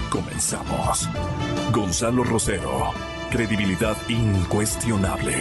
Comenzamos. Gonzalo Rosero, credibilidad incuestionable.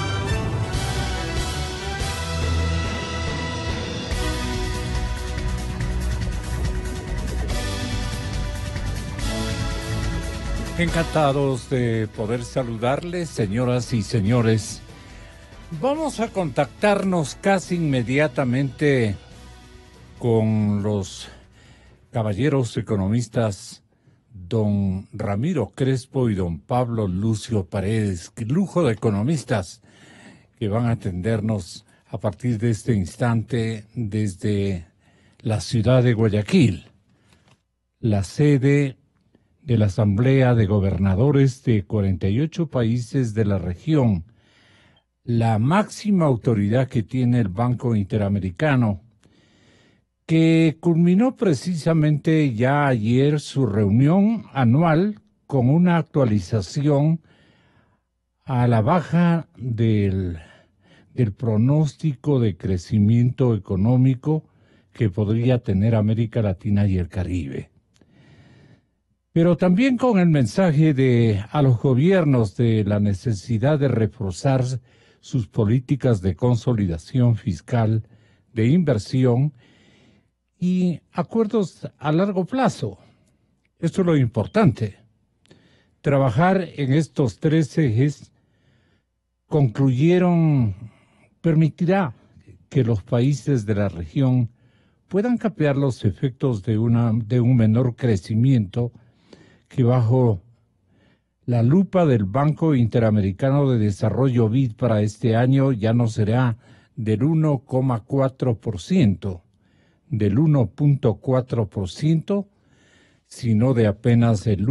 Encantados de poder saludarles, señoras y señores. Vamos a contactarnos casi inmediatamente con los caballeros economistas don Ramiro Crespo y don Pablo Lucio Paredes. Qué lujo de economistas que van a atendernos a partir de este instante desde la ciudad de Guayaquil, la sede de la Asamblea de Gobernadores de 48 países de la región, la máxima autoridad que tiene el Banco Interamericano, que culminó precisamente ya ayer su reunión anual con una actualización a la baja del pronóstico de crecimiento económico que podría tener América Latina y el Caribe. Pero también con el mensaje a los gobiernos de la necesidad de reforzar sus políticas de consolidación fiscal, de inversión y acuerdos a largo plazo. Esto es lo importante. Trabajar en estos tres ejes permitirá que los países de la región puedan capear los efectos de un menor crecimiento que bajo la lupa del Banco Interamericano de Desarrollo BID para este año ya no será del 1,4%, del 1.4%, sino de apenas el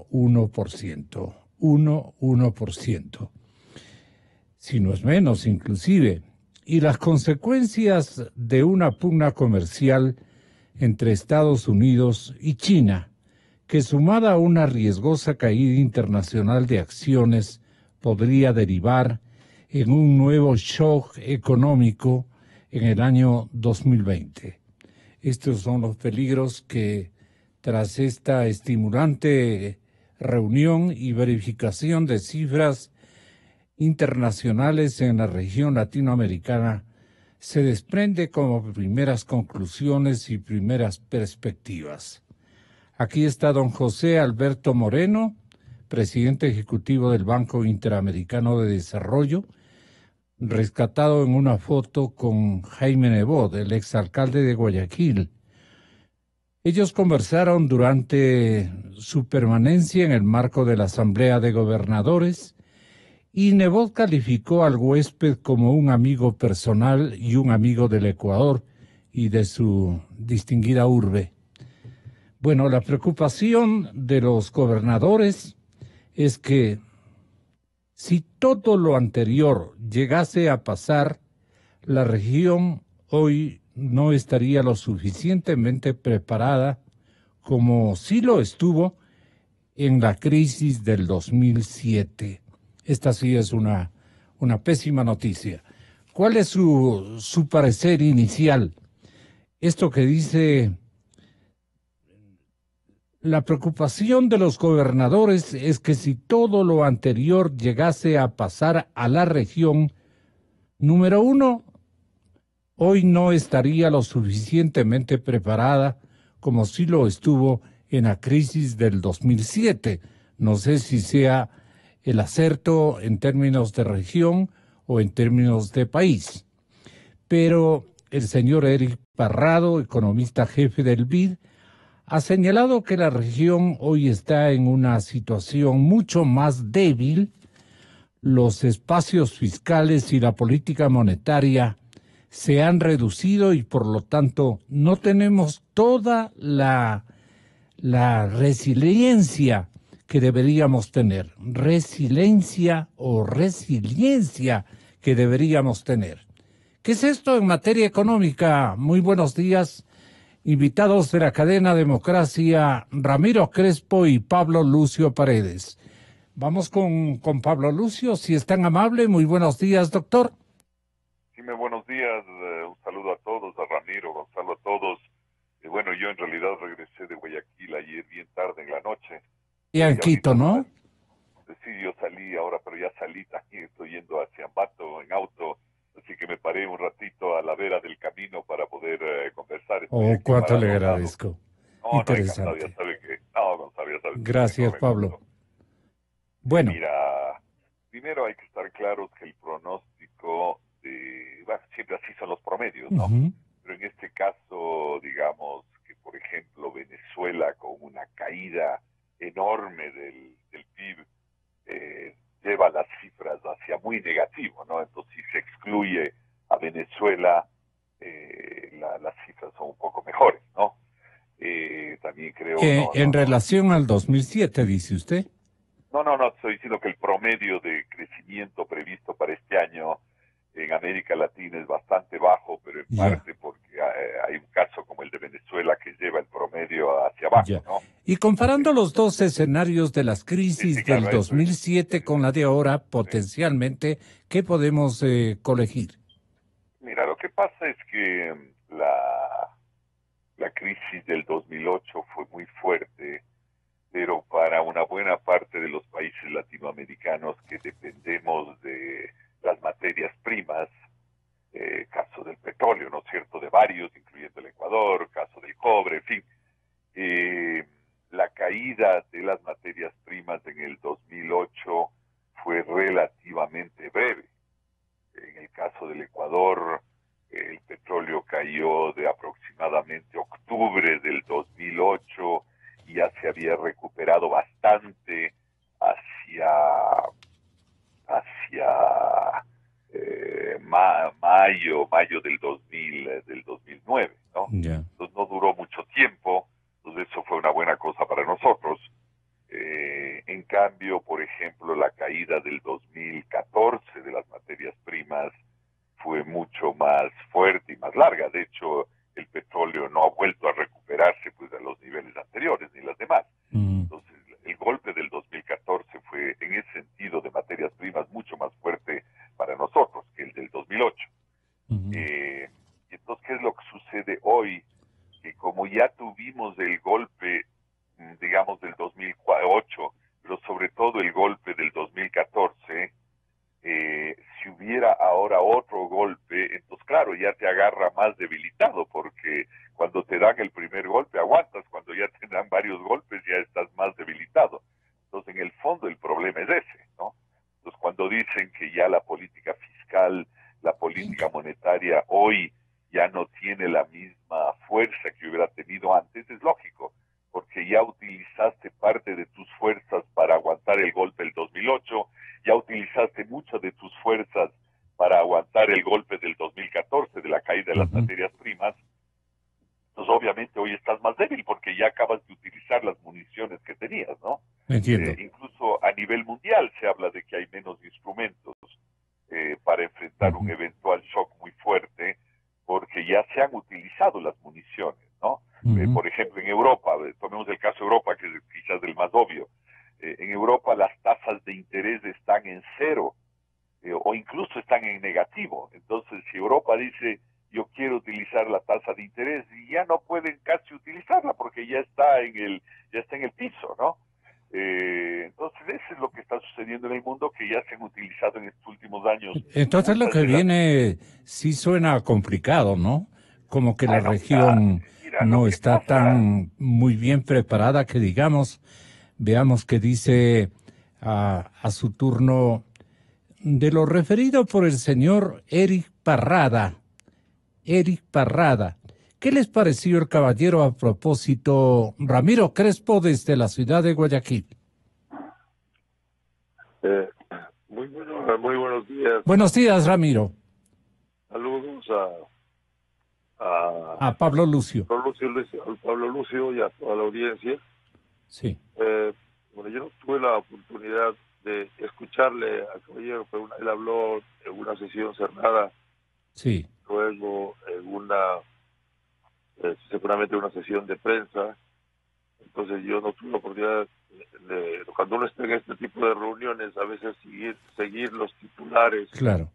1%, si no es menos inclusive. Y las consecuencias de una pugna comercial entre Estados Unidos y China, que sumada a una riesgosa caída internacional de acciones podría derivar en un nuevo shock económico en el año 2020. Estos son los peligros que, tras esta estimulante reunión y verificación de cifras internacionales en la región latinoamericana, se desprende como primeras conclusiones y primeras perspectivas. Aquí está don José Alberto Moreno, presidente ejecutivo del Banco Interamericano de Desarrollo, rescatado en una foto con Jaime Nebot, el exalcalde de Guayaquil. Ellos conversaron durante su permanencia en el marco de la Asamblea de Gobernadores y Nebot calificó al huésped como un amigo personal y un amigo del Ecuador y de su distinguida urbe. Bueno, la preocupación de los gobernadores es que si todo lo anterior llegase a pasar, la región hoy no estaría lo suficientemente preparada como sí lo estuvo en la crisis del 2007. Esta sí es una pésima noticia. ¿Cuál es su parecer inicial? Esto que dice: la preocupación de los gobernadores es que si todo lo anterior llegase a pasar a la región, número uno, hoy no estaría lo suficientemente preparada como sí lo estuvo en la crisis del 2007. No sé si sea el acerto en términos de región o en términos de país. Pero el señor Eric Parrado, economista jefe del BID, ha señalado que la región hoy está en una situación mucho más débil. Los espacios fiscales y la política monetaria se han reducido y por lo tanto no tenemos toda la resiliencia que deberíamos tener. Resiliencia que deberíamos tener. ¿Qué es esto en materia económica? Muy buenos días. Invitados de la cadena Democracia, Ramiro Crespo y Pablo Lucio Paredes. Vamos con Pablo Lucio, si es tan amable. Muy buenos días, doctor. Sí, muy buenos días. Un saludo a todos, a Ramiro, Gonzalo, a todos. Bueno, yo en realidad regresé de Guayaquil ayer bien tarde en la noche. Y en Quito, ¿no? Sí, yo salí ahora, pero ya salí también, estoy yendo hacia Ambato en auto, así que me paré un ratito a la vera del camino para poder conversar. Estoy Oh, aquí cuánto parado le a un lado. agradezco. No, no, encantado, ya Interesante. sabe que... No, Gonzalo, ya sabes que siempre Gracias, con el Pablo. gusto. Bueno, Mira, primero hay que estar claros que el pronóstico, bueno, siempre así son los promedios, ¿no? ujú, Pero en este caso, digamos que, por ejemplo, Venezuela con una caída enorme del PIB lleva las cifras hacia muy negativo, ¿no? Entonces, si se excluye a Venezuela, las cifras son un poco mejores, ¿no? También creo, en relación al 2007, dice usted. no, estoy diciendo que el promedio de crecimiento previsto para este año en América Latina es bastante bajo, pero en Ya, parte porque hay un caso como el de Venezuela que lleva el promedio hacia ya. abajo, ¿no? Y comparando los dos escenarios de las Sí, crisis del claro, eso es. 2007 con la de ahora, Sí. potencialmente, ¿qué podemos colegir? Mira, lo que pasa es que la crisis del 2008 fue muy fuerte, pero para una buena parte de los países latinoamericanos que dependemos de las materias primas, caso del petróleo, ¿no es cierto?, de varios, incluyendo el Ecuador, caso del cobre, en fin, la caída de las materias primas en el 2008 fue relativamente breve. En el caso del Ecuador, el petróleo cayó de aproximadamente octubre del 2008 y ya se había recuperado bastante hacia mayo del 2009, ¿no? Ya. Entonces no duró mucho tiempo, entonces eso fue una buena cosa para nosotros. En cambio, por ejemplo, la caída del 2014 de las materias primas fue mucho más fuerte y más larga. De hecho, el petróleo no ha vuelto a recuperarse pues a los niveles anteriores ni las demás. Entonces, el golpe del 2014 fue en ese sentido de materias primas mucho más fuerte para nosotros que el del 2008. Y entonces, ¿qué es lo que sucede hoy? Que como ya tuvimos el golpe, digamos, del 2008, pero sobre todo el golpe del 2014, si hubiera ahora otro golpe, entonces claro, ya te agarra más debilitado, porque cuando te dan el primer golpe aguantas, cuando ya te dan varios golpes ya estás más debilitado. Entonces, en el fondo el problema es ese, ¿no? Entonces, cuando dicen que ya la política fiscal, la política monetaria hoy ya no tiene la misma fuerza que hubiera tenido antes, es lógico, porque ya utilizaste parte de tus fuerzas para aguantar el golpe del 2008, ya utilizaste mucho de tus fuerzas para aguantar el golpe del 2014, de la caída de las materias primas. Entonces, obviamente, hoy estás más débil porque ya acabas de utilizar las municiones que tenías, ¿no? Entiendo. Incluso a nivel mundial se habla de que hay menos instrumentos para enfrentar un eventual shock muy fuerte, porque ya se han utilizado las municiones, ¿no? Por ejemplo, en Europa, tomemos el caso de Europa, que es quizás el más obvio. En Europa las tasas de interés están en cero, o incluso están en negativo. Entonces, si Europa dice, yo quiero utilizar la tasa de interés, ya no pueden casi utilizarla porque ya está en el piso, ¿no? Entonces, eso es lo que está sucediendo en el mundo, que ya se han utilizado en estos últimos años. Entonces lo que viene sí suena complicado, ¿no? Como que la Bueno, mira, región lo no que está pasa, tan muy bien preparada que digamos, veamos qué dice a su turno de lo referido por el señor Eric Parrada. Eric Parrada. ¿Qué les pareció el caballero a propósito? Ramiro Crespo desde la ciudad de Guayaquil. Eh, muy buenos días. Buenos días, Ramiro. Saludos a A Pablo Lucio. Pablo Lucio y a toda la audiencia. Sí. Bueno, yo no tuve la oportunidad de escucharle al caballero, pero él habló en una sesión cerrada, Sí. luego en seguramente una sesión de prensa. Entonces yo no tuve la oportunidad cuando uno está en este tipo de reuniones, a veces seguir los titulares Claro.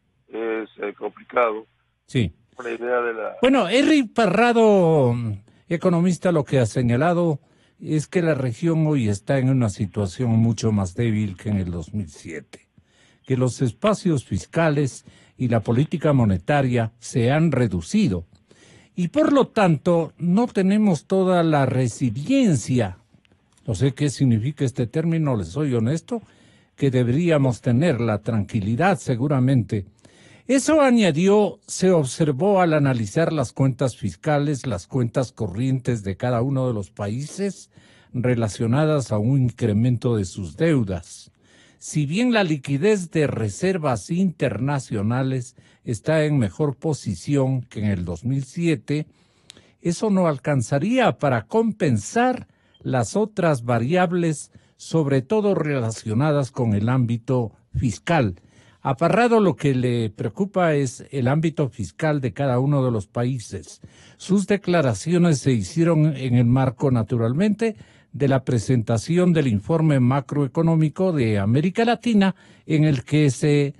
es complicado. Sí. Una idea de la... Bueno, economista lo que ha señalado es que la región hoy está en una situación mucho más débil que en el 2007, que los espacios fiscales y la política monetaria se han reducido y por lo tanto no tenemos toda la resiliencia, no sé qué significa este término, les soy honesto, que deberíamos tener, la tranquilidad seguramente. Eso añadió, se observó al analizar las cuentas fiscales, las cuentas corrientes de cada uno de los países relacionadas a un incremento de sus deudas. Si bien la liquidez de reservas internacionales está en mejor posición que en el 2007, eso no alcanzaría para compensar las otras variables, sobre todo relacionadas con el ámbito fiscal. A Parrado lo que le preocupa es el ámbito fiscal de cada uno de los países. Sus declaraciones se hicieron en el marco, naturalmente, de la presentación del informe macroeconómico de América Latina, en el que se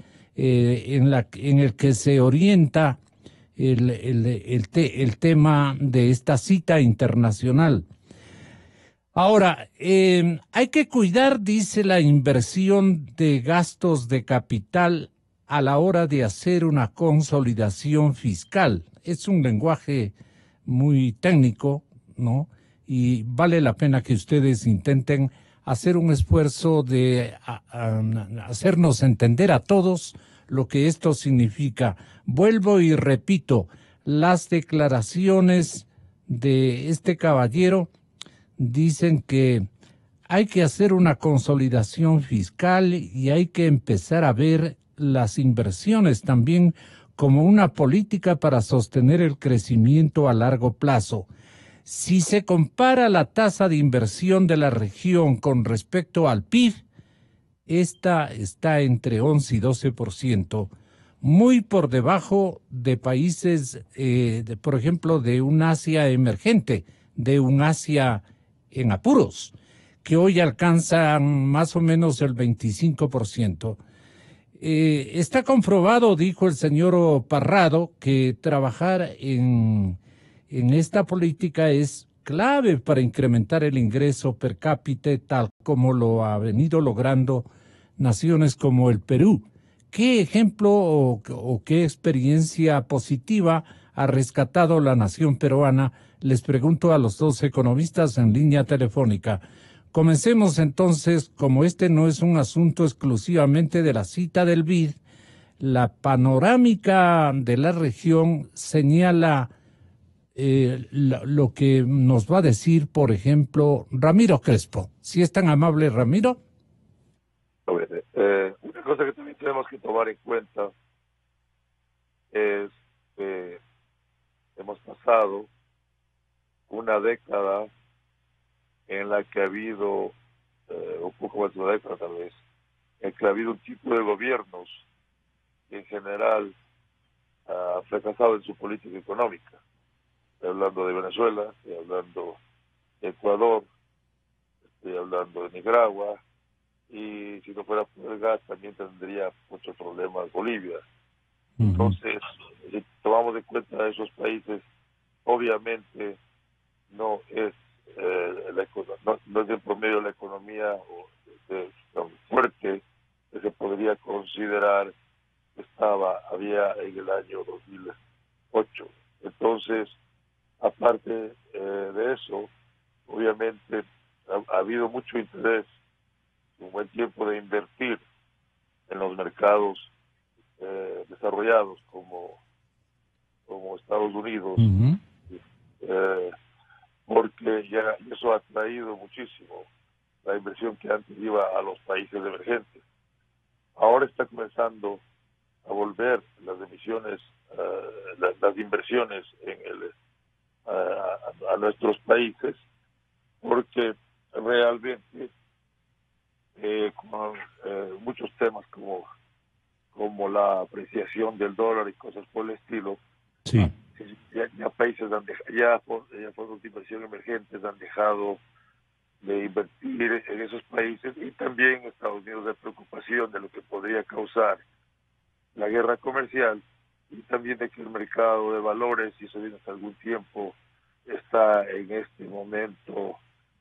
orienta el tema de esta cita internacional. Ahora, hay que cuidar, dice, la inversión de gastos de capital a la hora de hacer una consolidación fiscal. Es un lenguaje muy técnico, ¿no? Y vale la pena que ustedes intenten hacer un esfuerzo de hacernos entender a todos lo que esto significa. Vuelvo y repito, las declaraciones de este caballero dicen que hay que hacer una consolidación fiscal y hay que empezar a ver las inversiones también como una política para sostener el crecimiento a largo plazo. Si se compara la tasa de inversión de la región con respecto al PIB, esta está entre 11 y 12%, muy por debajo de países, por ejemplo, de un Asia emergente, de un Asia en apuros, que hoy alcanzan más o menos el 25%. Está comprobado, dijo el señor Parrado, que trabajar en esta política es clave para incrementar el ingreso per cápita, tal como lo ha venido logrando naciones como el Perú. ¿Qué ejemplo o qué experiencia positiva ha rescatado la nación peruana? Les pregunto a los dos economistas en línea telefónica. Comencemos entonces, como este no es un asunto exclusivamente de la cita del BID, la panorámica de la región señala lo que nos va a decir, por ejemplo, Ramiro Crespo. Si es tan amable, Ramiro. Una cosa que también tenemos que tomar en cuenta es que hemos pasado una década en la que ha habido, un poco más de una década tal vez, en que ha habido un tipo de gobiernos que en general ha fracasado en su política económica. Estoy hablando de Venezuela, estoy hablando de Ecuador, estoy hablando de Nicaragua, y si no fuera por el gas también tendría muchos problemas Bolivia. Entonces, si tomamos en cuenta esos países, obviamente no es no es de promedio la economía tan fuerte que se podría considerar que había en el año 2008. Entonces, aparte de eso, obviamente ha habido mucho interés, un buen tiempo de invertir en los mercados desarrollados como Estados Unidos, porque ya eso ha atraído muchísimo la inversión que antes iba a los países emergentes. Ahora está comenzando a volver las emisiones, las inversiones a nuestros países, porque realmente con muchos temas como la apreciación del dólar y cosas por el estilo, sí. Ya países ya fondos de inversión emergentes han dejado de invertir en esos países, y también Estados Unidos de preocupación de lo que podría causar la guerra comercial, y también de que el mercado de valores, y eso viene hace algún tiempo, está en este momento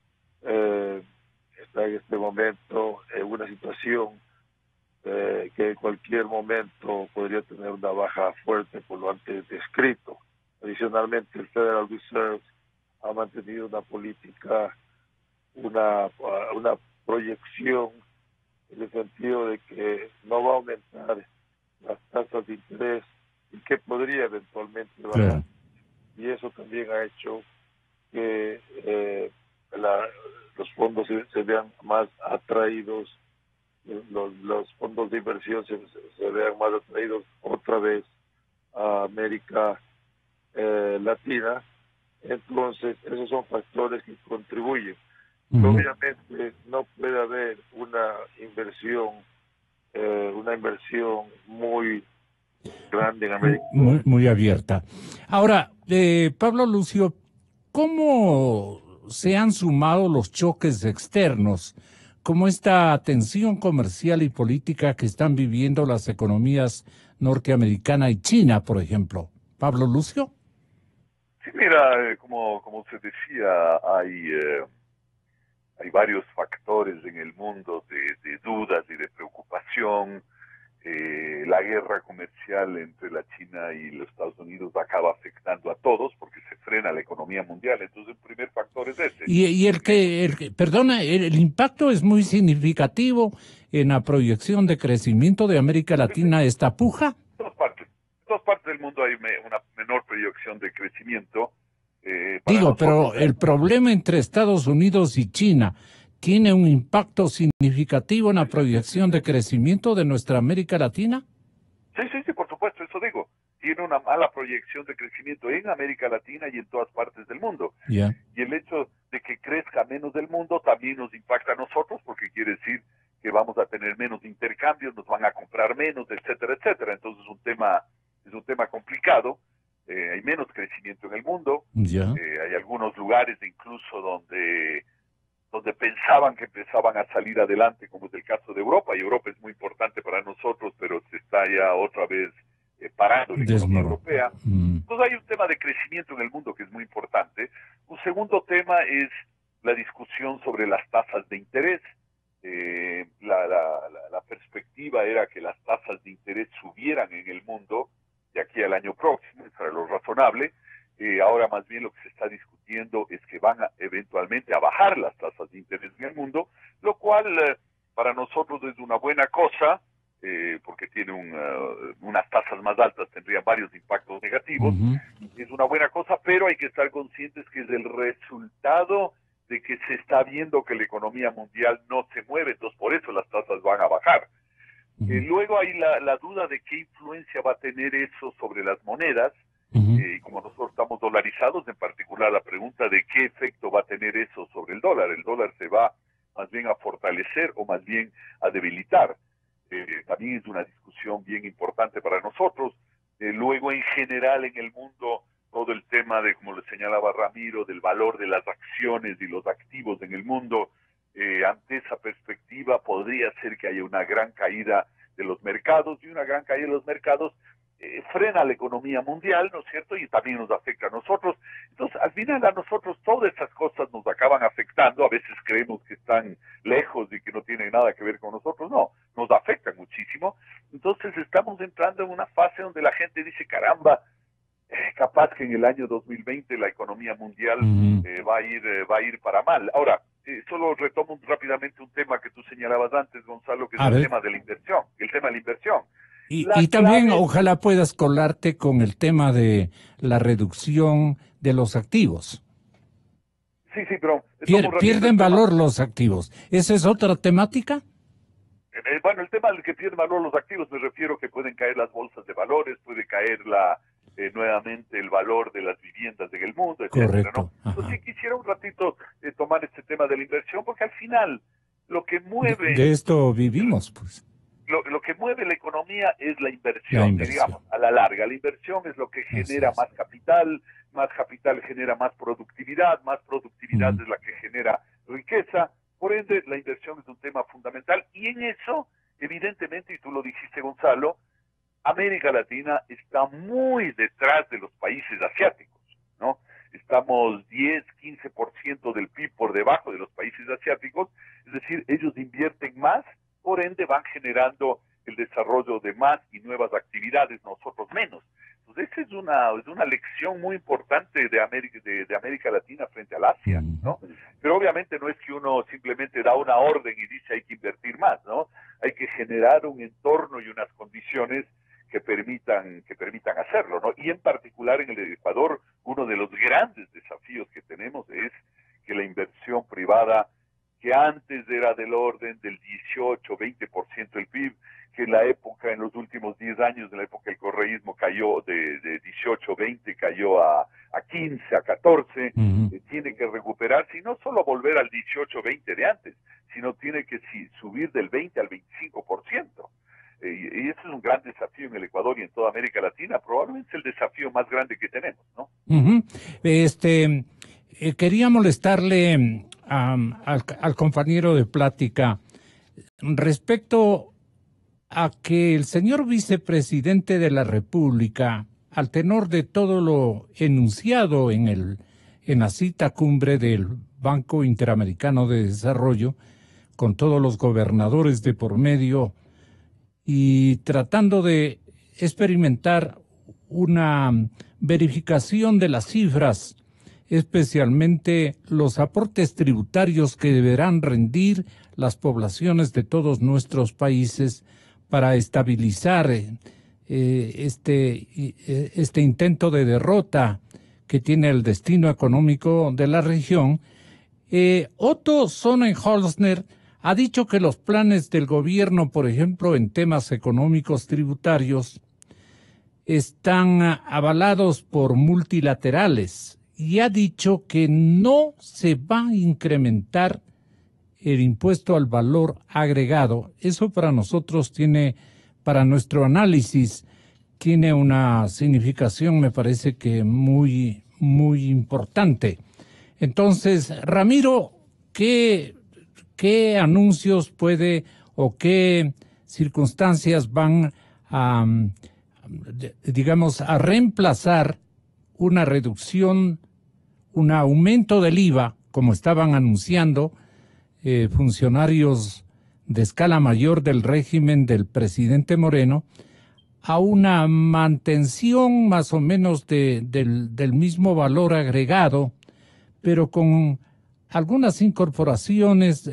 en una situación que en cualquier momento podría tener una baja fuerte por lo antes descrito. Adicionalmente, el Federal Reserve ha mantenido una política, una proyección en el sentido de que no va a aumentar las tasas de interés y que podría eventualmente bajar. Claro. Y eso también ha hecho que los fondos se vean más atraídos, los fondos de inversión se vean más atraídos otra vez a América Latina. Entonces, esos son factores que contribuyen. Obviamente no puede haber una inversión muy grande en América. Muy abierta. Ahora, Pablo Lucio, ¿cómo se han sumado los choques externos, como esta tensión comercial y política que están viviendo las economías norteamericana y China, por ejemplo? Pablo Lucio. Sí, mira, como se decía, hay varios factores en el mundo de dudas y de preocupación. La guerra comercial entre la China y los Estados Unidos acaba afectando a todos porque se frena la economía mundial. Entonces, el primer factor es ese. Y el impacto es muy significativo en la proyección de crecimiento de América Latina, esta puja. En todas partes del mundo hay una menor proyección de crecimiento. Pero el problema entre Estados Unidos y China tiene un impacto significativo en la proyección de crecimiento de nuestra América Latina. Sí, por supuesto, eso digo. Tiene una mala proyección de crecimiento en América Latina y en todas partes del mundo. Yeah. Y el hecho de que crezca menos del mundo también nos impacta a nosotros, porque quiere decir que vamos a tener menos intercambios, nos van a comprar menos, etcétera, etcétera. Entonces es un tema complicado. Hay menos crecimiento en el mundo. Yeah. Hay algunos lugares incluso donde pensaban que empezaban a salir adelante, como es el caso de Europa, y Europa es muy importante para nosotros, pero se está ya otra vez parando la economía europea. Entonces hay un tema de crecimiento en el mundo que es muy importante. Un segundo tema es la discusión sobre las tasas de interés. La perspectiva era que las tasas de interés subieran en el mundo de aquí al año próximo, eso era lo razonable. Ahora más bien lo que se está discutiendo es que van eventualmente a bajar las tasas de interés en el mundo, lo cual para nosotros es una buena cosa, porque tiene unas tasas más altas, tendrían varios impactos negativos. Es una buena cosa, pero hay que estar conscientes que es el resultado de que se está viendo que la economía mundial no se mueve, entonces por eso las tasas van a bajar. Luego hay la duda de qué influencia va a tener eso sobre las monedas. Y como nosotros estamos dolarizados, en particular la pregunta de qué efecto va a tener eso sobre el dólar. El dólar se va más bien a fortalecer o más bien a debilitar. También es una discusión bien importante para nosotros. Luego, en general, en el mundo, todo el tema de, como le señalaba Ramiro, del valor de las acciones y los activos en el mundo, ante esa perspectiva podría ser que haya una gran caída de los mercados, y una gran caída de los mercados frena la economía mundial, ¿no es cierto? Y también nos afecta a nosotros. Entonces, al final a nosotros todas esas cosas nos acaban afectando. A veces creemos que están lejos y que no tienen nada que ver con nosotros. No, nos afectan muchísimo. Entonces, estamos entrando en una fase donde la gente dice, caramba, capaz que en el año 2020 la economía mundial va a ir para mal. Ahora, solo retomo rápidamente un tema que tú señalabas antes, Gonzalo, que es el tema de la inversión. El tema de la inversión. Y también ojalá puedas colarte con el tema de la reducción de los activos. Sí, pero... Pierden valor los activos. ¿Esa es otra temática? Bueno, el tema del que pierden valor los activos, me refiero que pueden caer las bolsas de valores, puede caer nuevamente el valor de las viviendas en el mundo, etcétera. Correcto. ¿No? Entonces, sí quisiera un ratito tomar este tema de la inversión, porque al final lo que mueve... De esto vivimos, pues. Lo que mueve la economía es la inversión, digamos, a la larga. La inversión es lo que genera más capital genera más productividad es la que genera riqueza. Por ende, la inversión es un tema fundamental, y en eso, evidentemente, y tú lo dijiste, Gonzalo, América Latina está muy detrás de los países asiáticos, ¿no? estamos 10, 15% del PIB por debajo de los países asiáticos, es decir, ellos invierten más, por ende van generando el desarrollo de más y nuevas actividades, nosotros menos. Entonces, esa es una lección muy importante de América Latina frente al Asia, ¿no? Pero obviamente no es que uno simplemente da una orden y dice hay que invertir más, ¿no? Hay que generar un entorno y unas condiciones que permitan hacerlo, ¿no? Y en particular en el Ecuador, uno de los grandes desafíos que tenemos es que la inversión privada, que antes era del orden del 18-20% del PIB, que en la época, en los últimos 10 años, en la época del correísmo, cayó de 18-20, cayó a 15, a 14, tiene que recuperarse y no solo volver al 18-20 de antes, sino tiene que subir del 20 al 25%. Y ese es un gran desafío en el Ecuador y en toda América Latina, probablemente es el desafío más grande que tenemos, ¿no? Quería molestarle al compañero de plática respecto a que el señor vicepresidente de la República, al tenor de todo lo enunciado en la cita cumbre del Banco Interamericano de Desarrollo, con todos los gobernadores de por medio y tratando de experimentar una verificación de las cifras, especialmente los aportes tributarios que deberán rendir las poblaciones de todos nuestros países para estabilizar este intento de derrota que tiene el destino económico de la región. Otto Sonnenholzner ha dicho que los planes del gobierno, por ejemplo, en temas económicos tributarios, están avalados por multilaterales y ha dicho que no se va a incrementar el impuesto al valor agregado. Eso para nosotros para nuestro análisis, tiene una significación, me parece que muy, muy importante. Entonces, Ramiro, ¿qué anuncios puede o qué circunstancias van a reemplazar una reducción, un aumento del IVA, como estaban anunciando funcionarios de escala mayor del régimen del presidente Moreno, a una mantención más o menos del mismo valor agregado, pero con algunas incorporaciones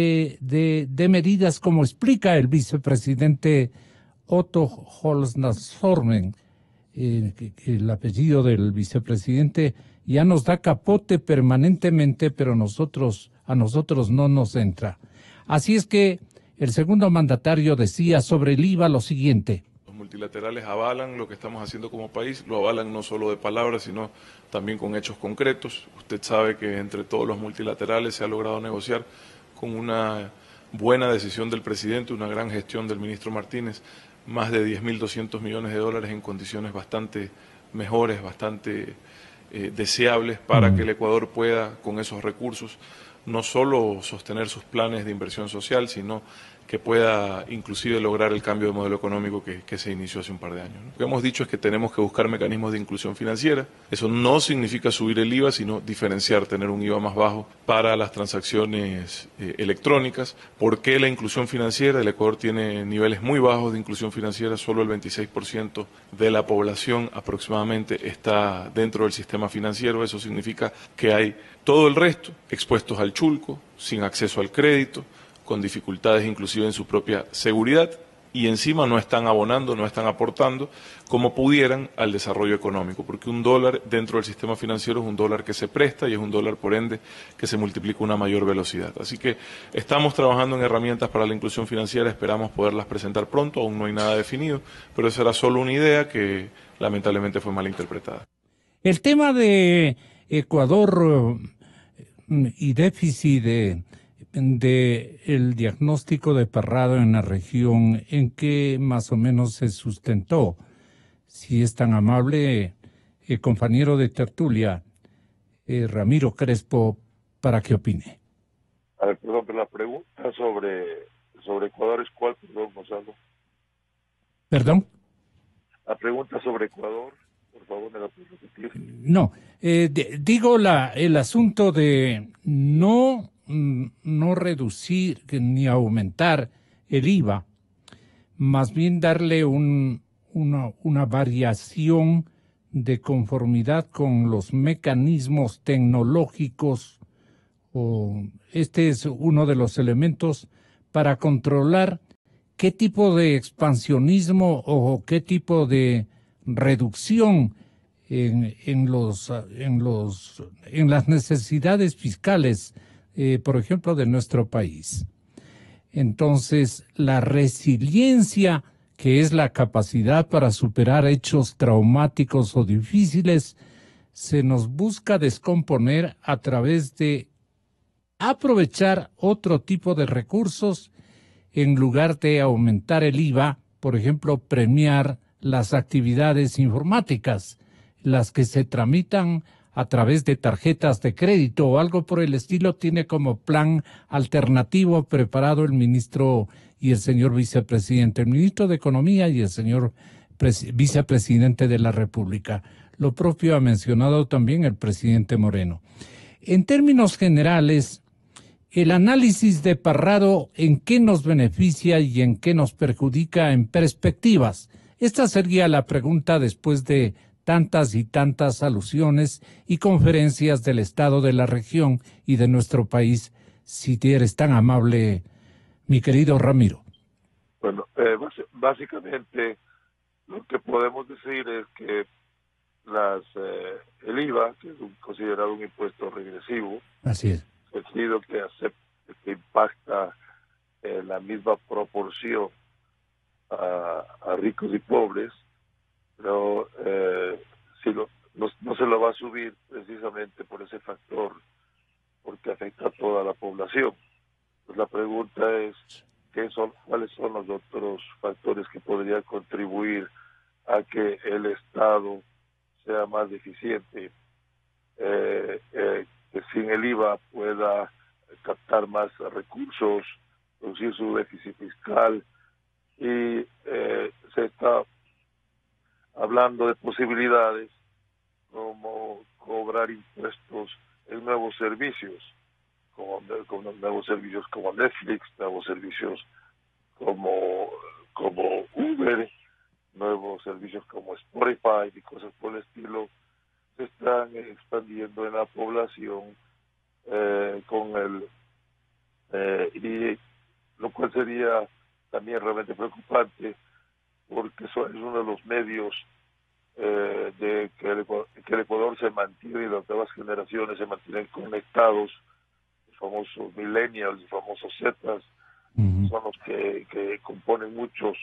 de medidas, como explica el vicepresidente Otto Holzner, que el apellido del vicepresidente ya nos da capote permanentemente, pero a nosotros no nos entra. Así es que el segundo mandatario decía sobre el IVA lo siguiente. Los multilaterales avalan lo que estamos haciendo como país, lo avalan no solo de palabras, sino también con hechos concretos. Usted sabe que entre todos los multilaterales se ha logrado negociar con una buena decisión del presidente, una gran gestión del ministro Martínez, más de 10.200 millones de dólares en condiciones bastante mejores, bastante deseables para que el Ecuador pueda, con esos recursos, no solo sostener sus planes de inversión social, sino que pueda inclusive lograr el cambio de modelo económico que se inició hace un par de años, ¿no? Lo que hemos dicho es que tenemos que buscar mecanismos de inclusión financiera. Eso no significa subir el IVA, sino diferenciar, tener un IVA más bajo para las transacciones electrónicas. ¿Por qué la inclusión financiera? El Ecuador tiene niveles muy bajos de inclusión financiera, solo el 26% de la población aproximadamente está dentro del sistema financiero. Eso significa que hay todo el resto expuestos al chulco, sin acceso al crédito, con dificultades inclusive en su propia seguridad y encima no están abonando, no están aportando como pudieran al desarrollo económico, porque un dólar dentro del sistema financiero es un dólar que se presta y es un dólar por ende que se multiplica a una mayor velocidad. Así que estamos trabajando en herramientas para la inclusión financiera, esperamos poderlas presentar pronto, aún no hay nada definido, pero esa era solo una idea que lamentablemente fue mal interpretada. El tema de Ecuador y déficit de el diagnóstico de Parrado en la región, ¿en qué más o menos se sustentó? Si es tan amable, compañero de tertulia, Ramiro Crespo, para que opine. A ver, perdón, pero la pregunta sobre Ecuador es ¿cuál, perdón, Gonzalo? ¿Perdón? La pregunta sobre Ecuador, por por favor, ¿me la puedes repetir? No, digo el asunto de no reducir ni aumentar el IVA, más bien darle una variación de conformidad con los mecanismos tecnológicos. Este es uno de los elementos para controlar qué tipo de expansionismo o qué tipo de reducción en las necesidades fiscales, por ejemplo, de nuestro país. Entonces, la resiliencia, que es la capacidad para superar hechos traumáticos o difíciles, se nos busca descomponer a través de aprovechar otro tipo de recursos en lugar de aumentar el IVA, por ejemplo, premiar las actividades informáticas, las que se tramitan a través de tarjetas de crédito o algo por el estilo, tiene como plan alternativo preparado el ministro y el señor vicepresidente, el ministro de Economía y el señor vicepresidente de la República. Lo propio ha mencionado también el presidente Moreno. En términos generales, el análisis de Parrado, ¿en qué nos beneficia y en qué nos perjudica en perspectivas? Esta sería la pregunta después de tantas y tantas alusiones y conferencias del Estado de la región y de nuestro país, si eres tan amable, mi querido Ramiro. Bueno, básicamente lo que podemos decir es que el IVA, que es considerado un impuesto regresivo, así es, sentido que impacta en la misma proporción a ricos y pobres, pero no se lo va a subir precisamente por ese factor, porque afecta a toda la población. Pues la pregunta es, ¿cuáles son los otros factores que podrían contribuir a que el Estado sea más eficiente, que sin el IVA pueda captar más recursos, reducir su déficit fiscal? Y se está hablando de posibilidades como cobrar impuestos en nuevos servicios, como nuevos servicios como Netflix, nuevos servicios como Uber, nuevos servicios como Spotify y cosas por el estilo, se están expandiendo en la población y lo cual sería también realmente preocupante, porque eso es uno de los medios de que el Ecuador se mantiene y las nuevas generaciones se mantienen conectados. Los famosos millennials, los famosos Zetas, son los que componen mucho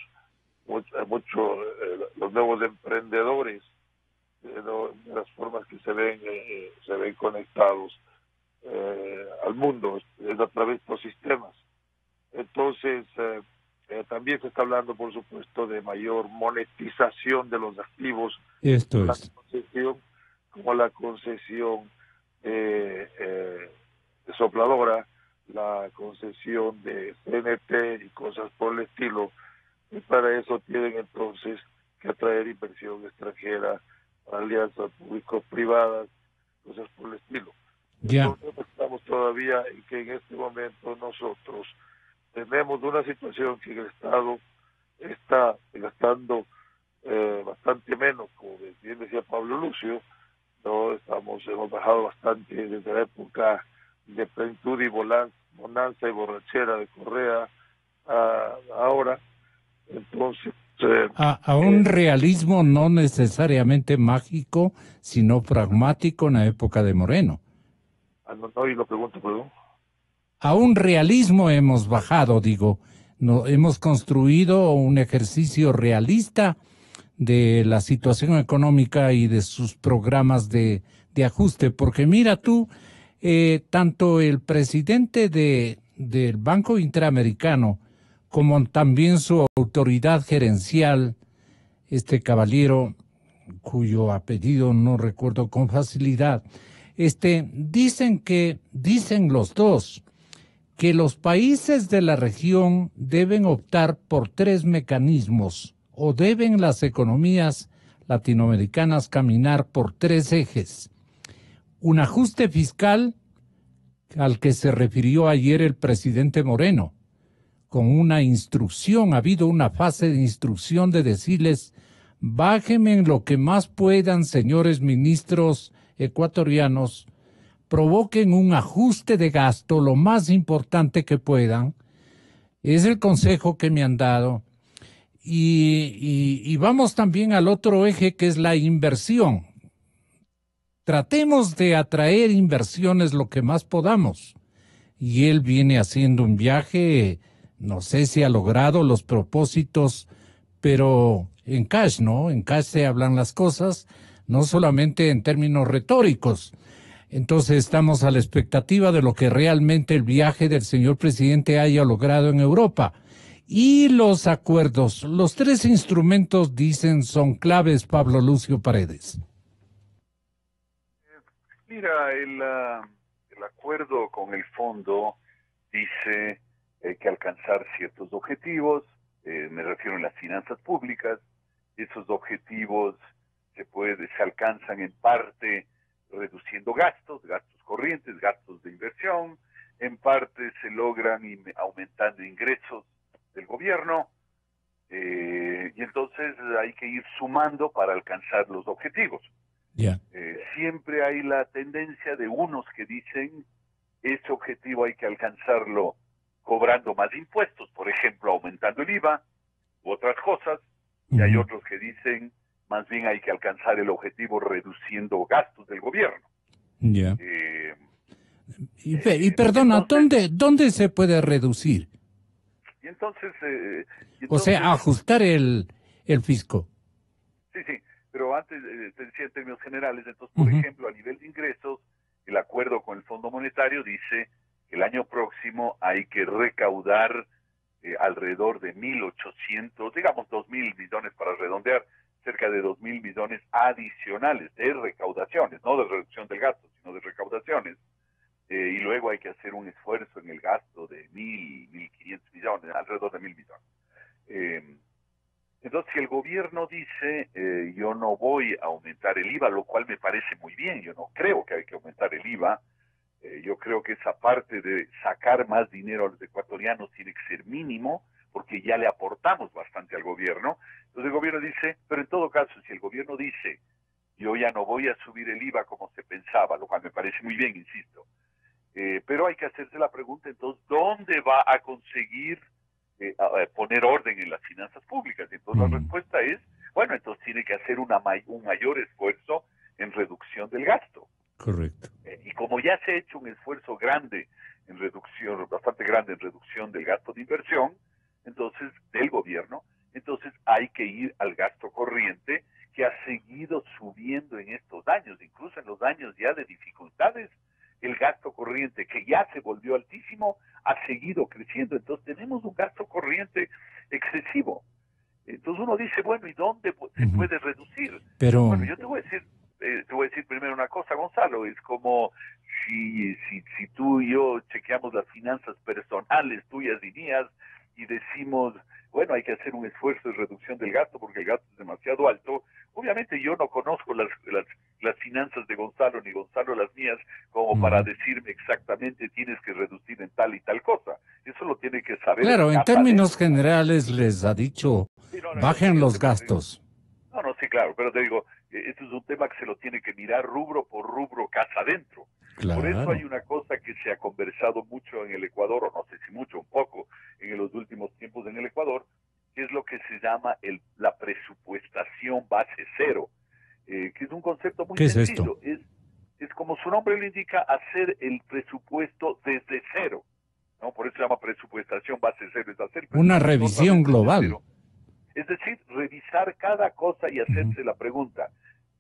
los nuevos emprendedores, de las formas que se ven conectados al mundo, es a través de los sistemas. Entonces, también se está hablando, por supuesto, de mayor monetización de los activos. Esto es. Como la concesión de sopladora, la concesión de CNT y cosas por el estilo. Y para eso tienen entonces que atraer inversión extranjera, alianzas público-privadas, cosas por el estilo. Ya. Entonces estamos todavía en que en este momento nosotros tenemos una situación que el Estado está gastando bastante menos, como bien decía Pablo Lucio, ¿no? Hemos bajado bastante desde la época de plenitud y bonanza y borrachera de Correa a ahora. Entonces a un realismo no necesariamente mágico, sino pragmático en la época de Moreno. No, y lo pregunto, perdón. A un realismo hemos bajado, digo, no, hemos construido un ejercicio realista de la situación económica y de sus programas de ajuste, porque mira tú, tanto el presidente del Banco Interamericano como también su autoridad gerencial, este caballero cuyo apellido no recuerdo con facilidad, dicen los dos que los países de la región deben optar por tres mecanismos, o deben las economías latinoamericanas caminar por 3 ejes. Un ajuste fiscal al que se refirió ayer el presidente Moreno, con una instrucción, ha habido una fase de instrucción de decirles, bájenme en lo que más puedan, señores ministros ecuatorianos, provoquen un ajuste de gasto lo más importante que puedan. Es el consejo que me han dado. Y vamos también al otro eje, que es la inversión. Tratemos de atraer inversiones lo que más podamos. Y él viene haciendo un viaje, no sé si ha logrado los propósitos, pero en cash, ¿no? En cash se hablan las cosas, no solamente en términos retóricos. Entonces estamos a la expectativa de lo que realmente el viaje del señor presidente haya logrado en Europa. Y los acuerdos, los 3 instrumentos, dicen, son claves, Pablo Lucio Paredes. Mira, el acuerdo con el fondo dice que alcanzar ciertos objetivos, me refiero en las finanzas públicas. Esos objetivos se alcanzan en parte reduciendo gastos corrientes, gastos de inversión, en parte se logran aumentando ingresos del gobierno, y entonces hay que ir sumando para alcanzar los objetivos. Yeah. Siempre hay la tendencia de unos que dicen, ese objetivo hay que alcanzarlo cobrando más impuestos, por ejemplo, aumentando el IVA u otras cosas, y hay otros que dicen, más bien hay que alcanzar el objetivo reduciendo gastos del gobierno. Yeah. Y perdona, entonces, ¿dónde se puede reducir? Y entonces, o sea, ajustar el fisco. Sí, pero antes te decía en términos generales. Entonces, por ejemplo, a nivel de ingresos, el acuerdo con el Fondo Monetario dice que el año próximo hay que recaudar alrededor de 1.800, digamos 2.000 millones para redondear, cerca de 2.000 millones adicionales de recaudaciones, no de reducción del gasto, sino de recaudaciones. Y luego hay que hacer un esfuerzo en el gasto de 1.500 millones, alrededor de 1.000 millones. Entonces, si el gobierno dice, yo no voy a aumentar el IVA, lo cual me parece muy bien, yo no creo que hay que aumentar el IVA, yo creo que esa parte de sacar más dinero a los ecuatorianos tiene que ser mínimo, porque ya le aportamos bastante al gobierno. Entonces el gobierno dice, pero en todo caso, si el gobierno dice, yo ya no voy a subir el IVA como se pensaba, lo cual me parece muy bien, insisto, pero hay que hacerse la pregunta, entonces, ¿dónde va a conseguir poner orden en las finanzas públicas? Entonces la respuesta es, bueno, entonces tiene que hacer un mayor esfuerzo en reducción del gasto. Correcto. Y como ya se ha hecho un esfuerzo grande en reducción, bastante grande en reducción del gasto de inversión, entonces, del gobierno, entonces hay que ir al gasto corriente, que ha seguido subiendo en estos años, incluso en los años ya de dificultades. El gasto corriente, que ya se volvió altísimo, ha seguido creciendo. Entonces tenemos un gasto corriente excesivo. Entonces uno dice, bueno, ¿y dónde se puede reducir? Pero... Bueno, yo te voy a decir primero una cosa, Gonzalo. Es como si tú y yo chequeamos las finanzas personales tuyas y mías y decimos, bueno, hay que hacer un esfuerzo de reducción del gasto porque el gasto es demasiado alto. Obviamente yo no conozco las finanzas de Gonzalo ni Gonzalo las mías como para decirme exactamente tienes que reducir en tal y tal cosa. Eso lo tiene que saber. Claro, en términos generales les ha dicho, sí, bajen los gastos. No, sí, claro, pero te digo, esto es un tema que se lo tiene que mirar rubro por rubro, casa adentro. Claro. Por eso hay una cosa que se ha conversado mucho en el Ecuador, o no sé si mucho, un poco, en los últimos tiempos en el Ecuador, que es lo que se llama la presupuestación base cero, que es un concepto muy sencillo. Es como su nombre lo indica, hacer el presupuesto desde cero, ¿no? Por eso se llama presupuestación base cero, es hacer una revisión global. Es decir, revisar cada cosa y hacerse la pregunta,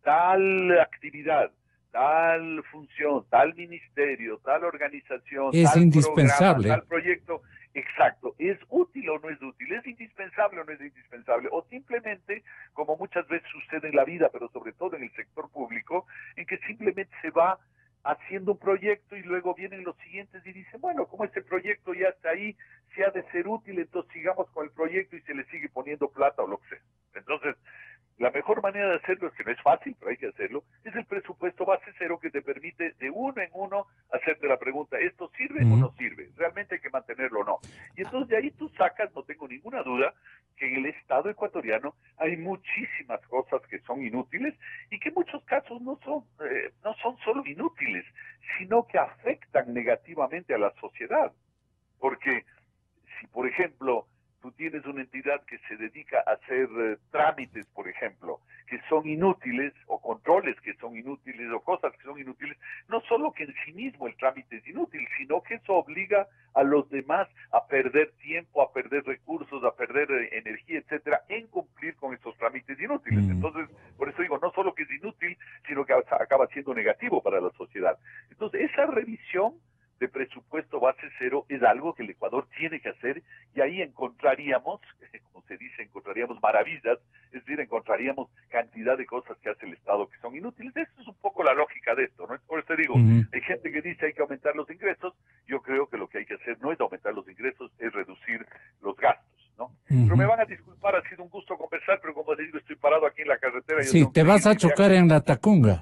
tal actividad, tal función, tal ministerio, tal organización, es tal indispensable. programa, tal proyecto, exacto, ¿es útil o no es útil? ¿Es indispensable o no es indispensable? O simplemente, como muchas veces sucede en la vida, pero sobre todo en el sector público, en que simplemente se va haciendo un proyecto y luego vienen los siguientes y dicen, bueno, como este proyecto ya está ahí, si ha de ser útil, entonces sigamos con el proyecto y se le sigue poniendo plata o lo que sea. Entonces, La mejor manera de hacerlo, es que no es fácil, pero hay que hacerlo, es el presupuesto base cero, que te permite de uno en uno hacerte la pregunta, ¿esto sirve o no sirve? ¿Realmente hay que mantenerlo o no? Y entonces de ahí tú sacas, no tengo ninguna duda, que en el Estado ecuatoriano hay muchísimas cosas que son inútiles y que en muchos casos no son solo inútiles, sino que afectan negativamente a la sociedad. Porque si, por ejemplo, tú tienes una entidad que se dedica a hacer trámites, por ejemplo, que son inútiles, o controles que son inútiles, o cosas que son inútiles, no solo que en sí mismo el trámite es inútil, sino que eso obliga a los demás a perder tiempo, a perder recursos, a perder energía, etcétera, en cumplir con estos trámites inútiles. Entonces, por eso digo, no solo que es inútil, sino que acaba siendo negativo para la sociedad. Entonces, esa revisión de presupuesto base cero es algo que el Ecuador tiene que hacer, y ahí encontraríamos, como se dice, encontraríamos maravillas, es decir, encontraríamos cantidad de cosas que hace el Estado que son inútiles. Esa es un poco la lógica de esto, ¿no? Por eso digo, hay gente que dice hay que aumentar los ingresos. Yo creo que lo que hay que hacer no es aumentar los ingresos, es reducir los gastos, ¿no? Pero me van a disculpar, ha sido un gusto conversar, pero como les digo, estoy parado aquí en la carretera. Sí, te vas a chocar en la Tacunga.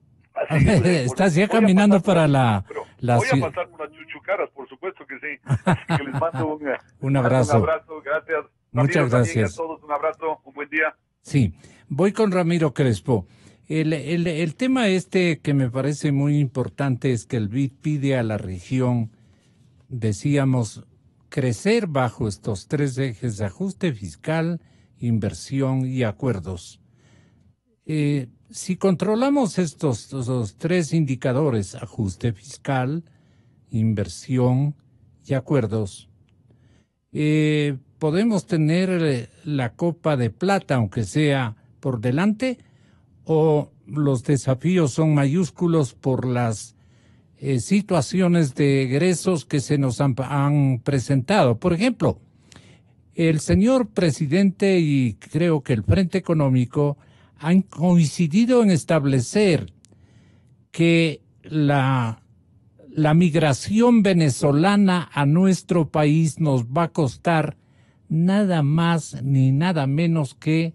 Estás ya caminando para la voy a ciudad. pasar unas chuchucaras, por supuesto que sí. Así que les mando un abrazo. Gracias. Muchas gracias. A todos un abrazo, un buen día. Sí, voy con Ramiro Crespo. El tema que me parece muy importante es que el BID pide a la región, decíamos, crecer bajo estos tres ejes: ajuste fiscal, inversión y acuerdos. Si controlamos estos tres indicadores, ajuste fiscal, inversión y acuerdos, podemos tener la copa de plata, aunque sea por delante, o los desafíos son mayúsculos por las situaciones de egresos que se nos han presentado. Por ejemplo, el señor presidente y creo que el Frente Económico han coincidido en establecer que la migración venezolana a nuestro país nos va a costar nada más ni nada menos que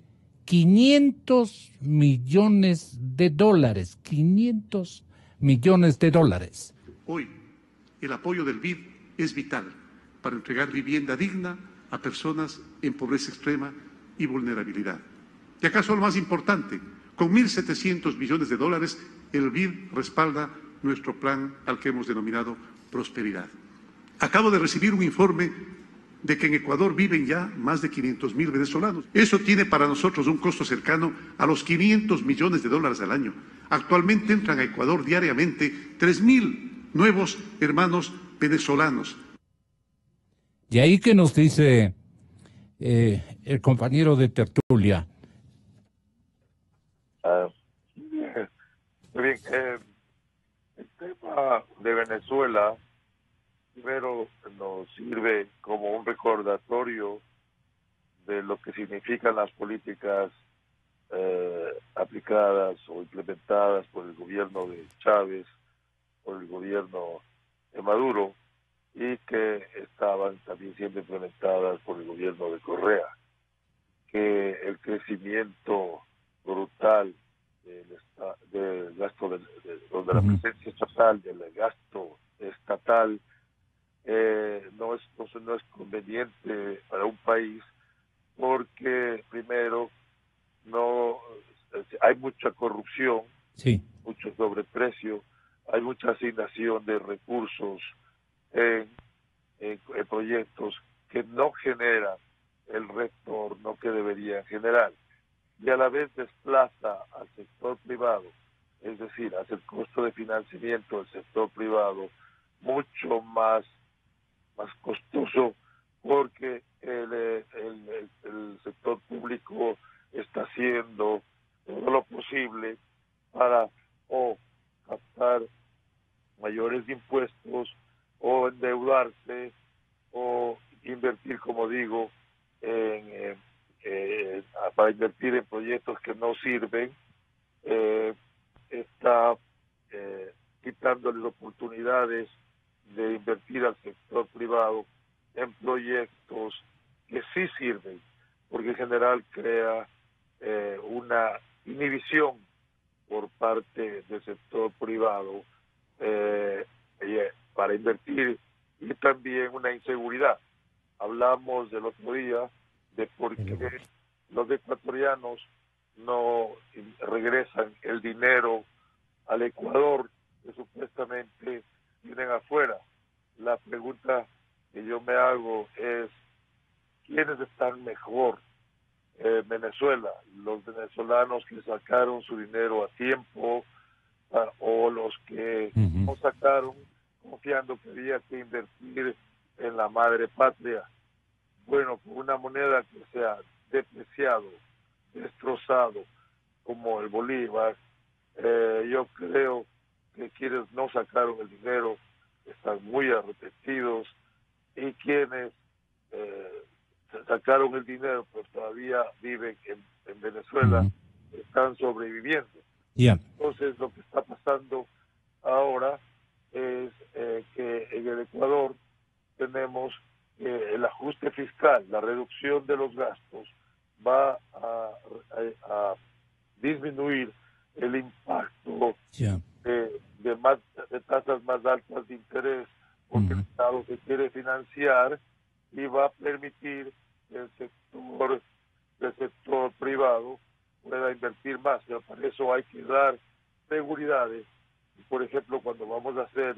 500 millones de dólares. 500 millones de dólares. Hoy, el apoyo del BID es vital para entregar vivienda digna a personas en pobreza extrema y vulnerabilidad. Y acaso lo más importante, con 1.700 millones de dólares, el BID respalda nuestro plan al que hemos denominado Prosperidad. Acabo de recibir un informe de que en Ecuador viven ya más de 500.000 venezolanos. Eso tiene para nosotros un costo cercano a los 500 millones de dólares al año. Actualmente entran a Ecuador diariamente 3.000 nuevos hermanos venezolanos. Y ahí que nos dice el compañero de tertulia. Muy bien, el tema de Venezuela primero nos sirve como un recordatorio de lo que significan las políticas aplicadas o implementadas por el gobierno de Chávez, por el gobierno de Maduro, y que estaban también siendo implementadas por el gobierno de Correa, que el crecimiento brutal del gasto de la presencia estatal, del gasto estatal, no es conveniente para un país, porque primero hay mucha corrupción, sí, mucho sobreprecio, hay mucha asignación de recursos en proyectos que no generan el retorno que deberían generar, y a la vez desplaza al sector privado, es decir, hace el costo de financiamiento del sector privado mucho más costoso, porque el sector público está haciendo todo lo posible para o captar mayores impuestos, o endeudarse, o invertir, como digo, para invertir en proyectos que no sirven. Está quitándoles oportunidades de invertir al sector privado en proyectos que sí sirven, porque en general crea una inhibición por parte del sector privado para invertir, y también una inseguridad. Hablamos del otro día de por qué los ecuatorianos no regresan el dinero al Ecuador que supuestamente vienen afuera. La pregunta que yo me hago es, ¿quiénes están mejor? Venezuela, los venezolanos que sacaron su dinero a tiempo, o los que no sacaron confiando que había que invertir en la madre patria. Bueno, con una moneda que se ha depreciado, destrozado, como el bolívar, yo creo que quienes no sacaron el dinero están muy arrepentidos, y quienes sacaron el dinero pero todavía viven en Venezuela están sobreviviendo. Entonces lo que está pasando ahora es que en el Ecuador tenemos el ajuste fiscal, la reducción de los gastos va a disminuir el impacto de tasas más altas de interés, porque el Estado se quiere financiar y va a permitir que el sector privado pueda invertir más. Pero para eso hay que dar seguridades. Por ejemplo, cuando vamos a hacer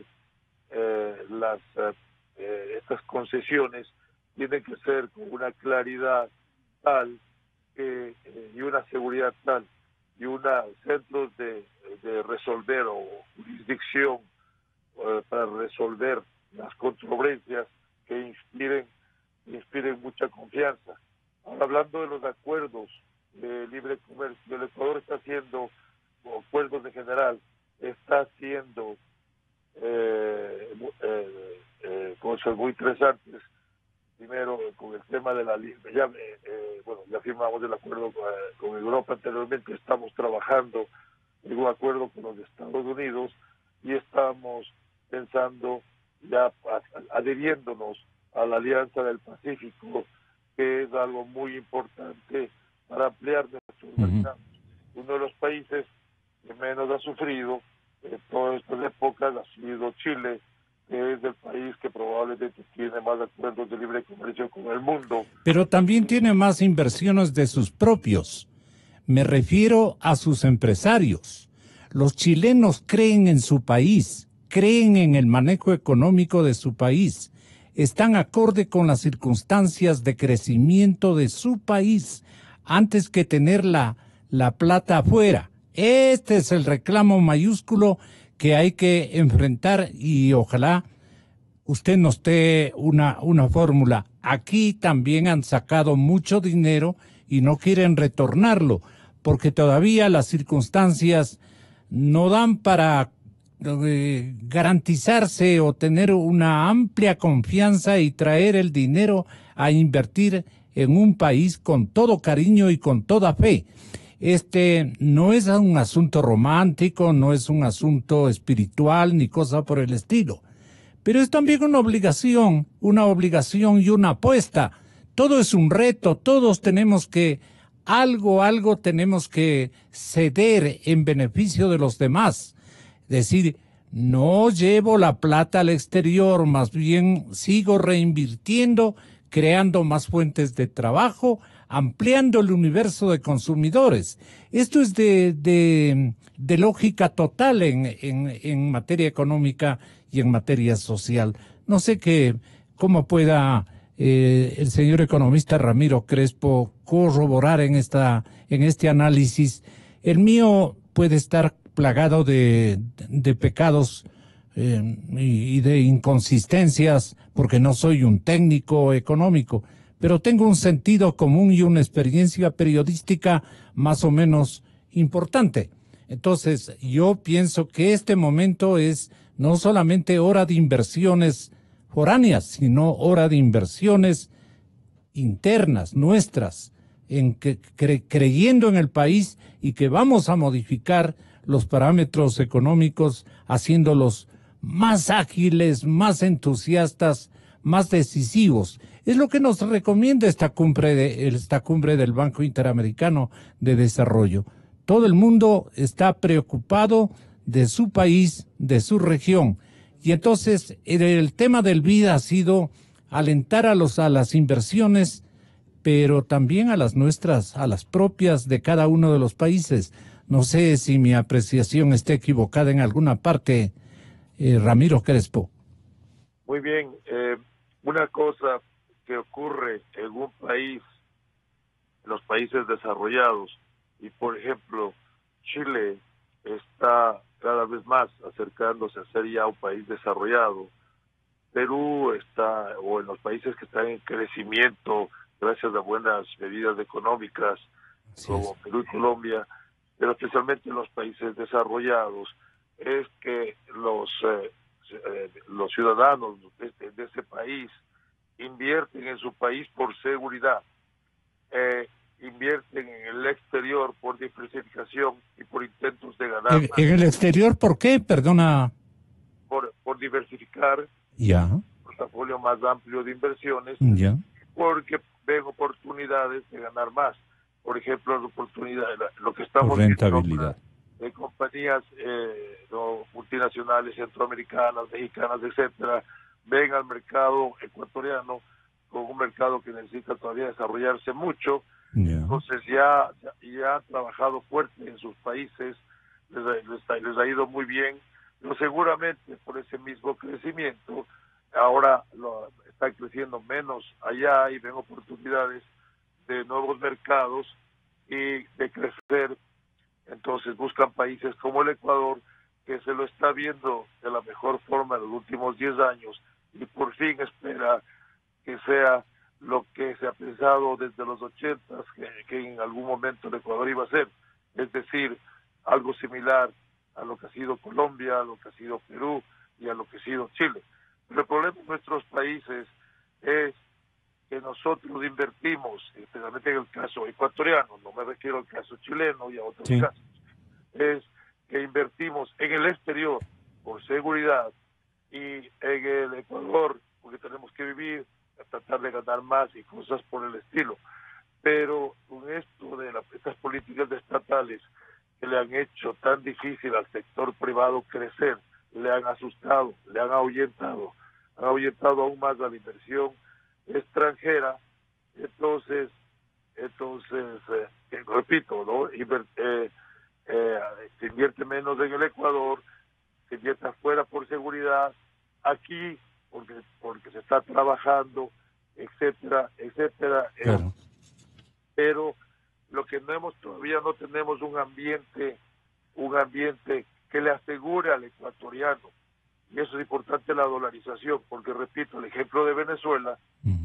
estas concesiones, tienen que ser con una claridad tal y una seguridad tal y centros de resolver o jurisdicción para resolver las controversias que inspiren mucha confianza. Ahora, hablando de los acuerdos de libre comercio, el Ecuador está haciendo acuerdos en general, está haciendo cosas muy interesantes. Primero, con el tema de la ya firmamos el acuerdo con Europa anteriormente, estamos trabajando en un acuerdo con los Estados Unidos y estamos pensando ya adhiriéndonos a la Alianza del Pacífico, que es algo muy importante para ampliar nuestros mercados. Uno de los países que menos ha sufrido en todas estas épocas ha sido Chile, que es el país que probablemente tiene más acuerdos de libre comercio con el mundo. Pero también tiene más inversiones de sus propios. Me refiero a sus empresarios. Los chilenos creen en su país, creen en el manejo económico de su país, están acorde con las circunstancias de crecimiento de su país antes que tener la plata afuera. Este es el reclamo mayúsculo que hay que enfrentar, y ojalá usted nos dé una fórmula. Aquí también han sacado mucho dinero y no quieren retornarlo, porque todavía las circunstancias no dan para garantizarse o tener una amplia confianza y traer el dinero a invertir en un país con todo cariño y con toda fe. Este no es un asunto romántico, no es un asunto espiritual ni cosa por el estilo, pero es también una obligación y una apuesta. Todo es un reto, todos tenemos que algo tenemos que ceder en beneficio de los demás. Es decir, no llevo la plata al exterior, más bien sigo reinvirtiendo, creando más fuentes de trabajo, ampliando el universo de consumidores. Esto es de lógica total en materia económica y en materia social. No sé cómo pueda el señor economista Ramiro Crespo corroborar en este análisis. El mío puede estar plagado de pecados y de inconsistencias, porque no soy un técnico económico, pero tengo un sentido común y una experiencia periodística más o menos importante. Entonces, yo pienso que este momento es no solamente hora de inversiones foráneas, sino hora de inversiones internas, nuestras, creyendo en el país, y que vamos a modificar los parámetros económicos, haciéndolos más ágiles, más entusiastas, más decisivos. Es lo que nos recomienda esta cumbre del Banco Interamericano de Desarrollo. Todo el mundo está preocupado de su país, de su región. Y entonces el tema del BID ha sido alentar a las inversiones, pero también a las nuestras, a las propias de cada uno de los países. No sé si mi apreciación está equivocada en alguna parte, Ramiro Crespo. Muy bien. Una cosa que ocurre en un país, en los países desarrollados, y por ejemplo, Chile está cada vez más acercándose a ser ya un país desarrollado. Perú está, o en los países que están en crecimiento gracias a buenas medidas económicas, como Perú y Colombia, pero especialmente en los países desarrollados, es que los ciudadanos de ese país invierten en su país por seguridad, invierten en el exterior por diversificación y por intentos de ganar. ¿En el exterior por qué? Perdona. Por diversificar Ya. un portafolio más amplio de inversiones, Ya. porque ven oportunidades de ganar más. Por ejemplo, lo que estamos Por rentabilidad. De compañías multinacionales, centroamericanas, mexicanas, etcétera, ven al mercado ecuatoriano como un mercado que necesita todavía desarrollarse mucho. Entonces ya han trabajado fuerte en sus países, les ha ido muy bien, pero seguramente por ese mismo crecimiento ahora están creciendo menos allá y ven oportunidades de nuevos mercados y de crecer. Entonces buscan países como el Ecuador, que se lo está viendo de la mejor forma en los últimos 10 años y por fin espera que sea lo que se ha pensado desde los 80, que en algún momento el Ecuador iba a ser, es decir, algo similar a lo que ha sido Colombia, a lo que ha sido Perú y a lo que ha sido Chile. Pero el problema en nuestros países es que nosotros invertimos, especialmente en el caso ecuatoriano, no me refiero al caso chileno y a otros casos, es que invertimos en el exterior por seguridad y en el Ecuador porque tenemos que vivir, tratar de ganar más y cosas por el estilo. Pero con esto de estas políticas estatales que le han hecho tan difícil al sector privado crecer, le han asustado, le han ahuyentado aún más a la inversión extranjera. Entonces repito, ¿no? Se invierte menos en el Ecuador, se invierte afuera por seguridad, aquí porque se está trabajando, etcétera. Claro. Pero lo que todavía no tenemos un ambiente que le asegure al ecuatoriano, y eso es importante, la dolarización, porque repito, el ejemplo de Venezuela,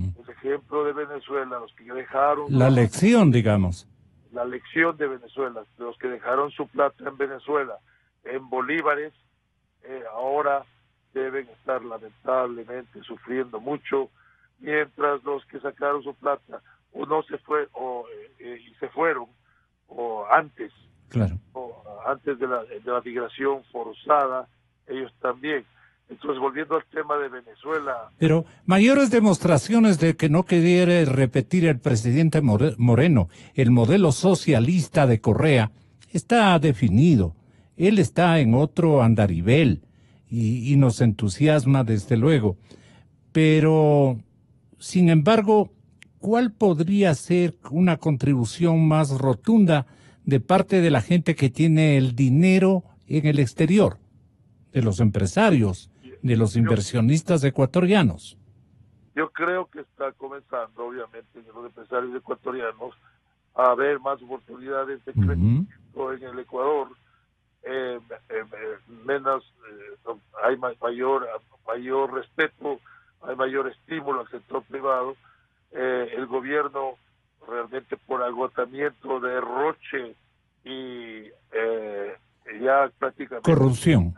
los que dejaron la lección, digamos. La lección de Venezuela, los que dejaron su plata en Venezuela en bolívares, ahora deben estar lamentablemente sufriendo mucho, mientras los que sacaron su plata o no se fue y se fueron o antes de la migración forzada, ellos también. Entonces, volviendo al tema de Venezuela. Pero mayores demostraciones de que no quiere repetir el presidente Moreno, el modelo socialista de Correa, está definido. Él está en otro andarivel y nos entusiasma desde luego. Pero, sin embargo, ¿cuál podría ser una contribución más rotunda de parte de la gente que tiene el dinero en el exterior, de los empresarios, de los inversionistas ecuatorianos? Yo creo que está comenzando, obviamente, en los empresarios ecuatorianos a haber más oportunidades de crecimiento en el Ecuador. Hay mayor respeto, hay mayor estímulo al sector privado. El gobierno realmente por agotamiento, derroche y ya prácticamente corrupción,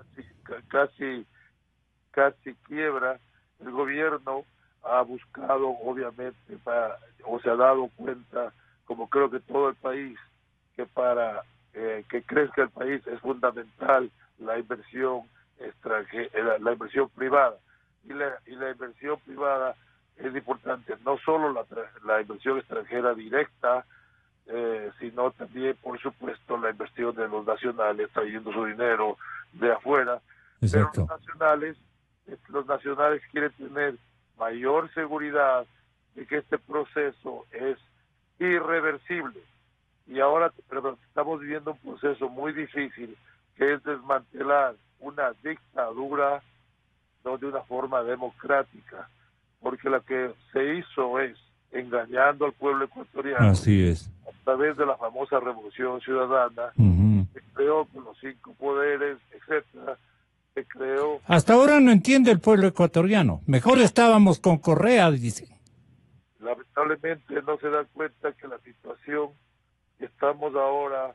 casi quiebra, el gobierno ha buscado obviamente o se ha dado cuenta, como creo que todo el país, que para que crezca el país es fundamental la inversión extranjera, la inversión privada. y la inversión privada es importante, no solo la inversión extranjera directa, sino también, por supuesto, la inversión de los nacionales trayendo su dinero de afuera. Exacto. Pero los nacionales quieren tener mayor seguridad de que este proceso es irreversible. Y ahora, estamos viviendo un proceso muy difícil, que es desmantelar una dictadura no de una forma democrática, porque la que se hizo es engañando al pueblo ecuatoriano. Así es. A través de la famosa Revolución Ciudadana, se creó con los 5 poderes, etcétera, se creó... Hasta ahora no entiende el pueblo ecuatoriano. Mejor estábamos con Correa, dice. Lamentablemente no se dan cuenta que la situación que estamos ahora,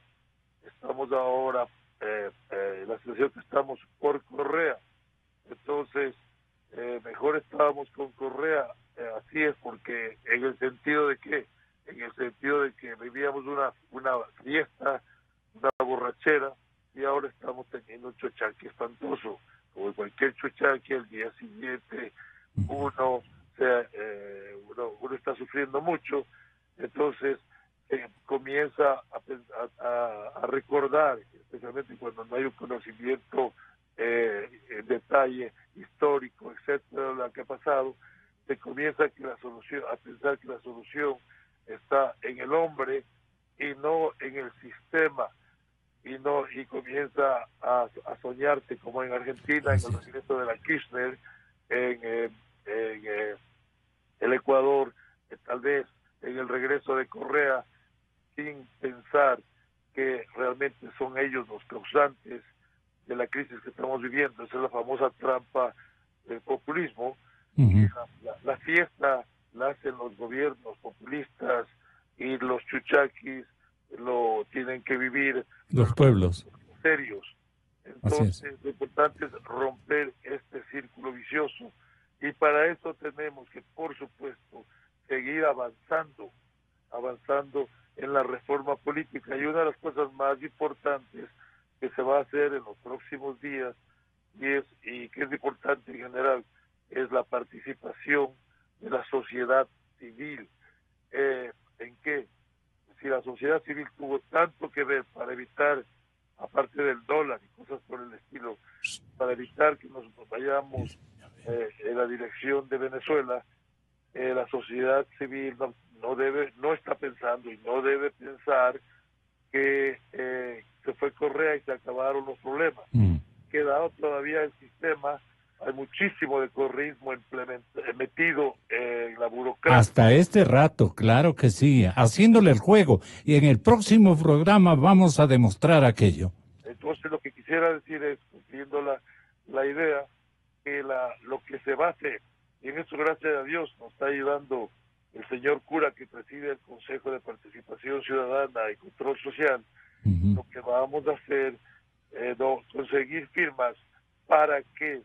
la situación que estamos por Correa. Entonces, mejor estábamos con Correa, así es, porque en el sentido de que vivíamos una fiesta, una borrachera, y ahora estamos teniendo un chochaque espantoso. Como cualquier chochaque, al día siguiente uno está sufriendo mucho. Entonces comienza a recordar, especialmente cuando no hay un conocimiento en detalle histórico, etcétera, lo que ha pasado, se comienza a pensar que la solución está en el hombre y no en el sistema, y comienza a soñarse como en Argentina, en el regreso de la Kirchner, en el Ecuador, tal vez en el regreso de Correa, sin pensar que realmente son ellos los causantes de la crisis que estamos viviendo. Esa es la famosa trampa del populismo. La fiesta la hacen los gobiernos populistas, y los chuchaquis lo tienen que vivir los pueblos serios. Entonces, lo importante es romper este círculo vicioso, y para eso tenemos que, por supuesto, seguir avanzando en la reforma política. Y una de las cosas más importantes que se va a hacer en los próximos días, y que es importante en general, es la participación de la sociedad civil. ¿En qué? Si la sociedad civil tuvo tanto que ver para evitar, aparte del dólar y cosas por el estilo, para evitar que nos vayamos en la dirección de Venezuela, la sociedad civil no está pensando y no debe pensar que se fue Correa y se acabaron los problemas. Quedado todavía el sistema, hay muchísimo de correísmo metido en la burocracia. Hasta este rato, claro que sí, haciéndole el juego. Y en el próximo programa vamos a demostrar aquello. Entonces lo que quisiera decir es, cumpliendo la idea, que lo que se va a hacer, y en esto gracias a Dios nos está ayudando el señor cura que preside el Consejo de Participación Ciudadana y Control Social, lo que vamos a hacer es conseguir firmas para que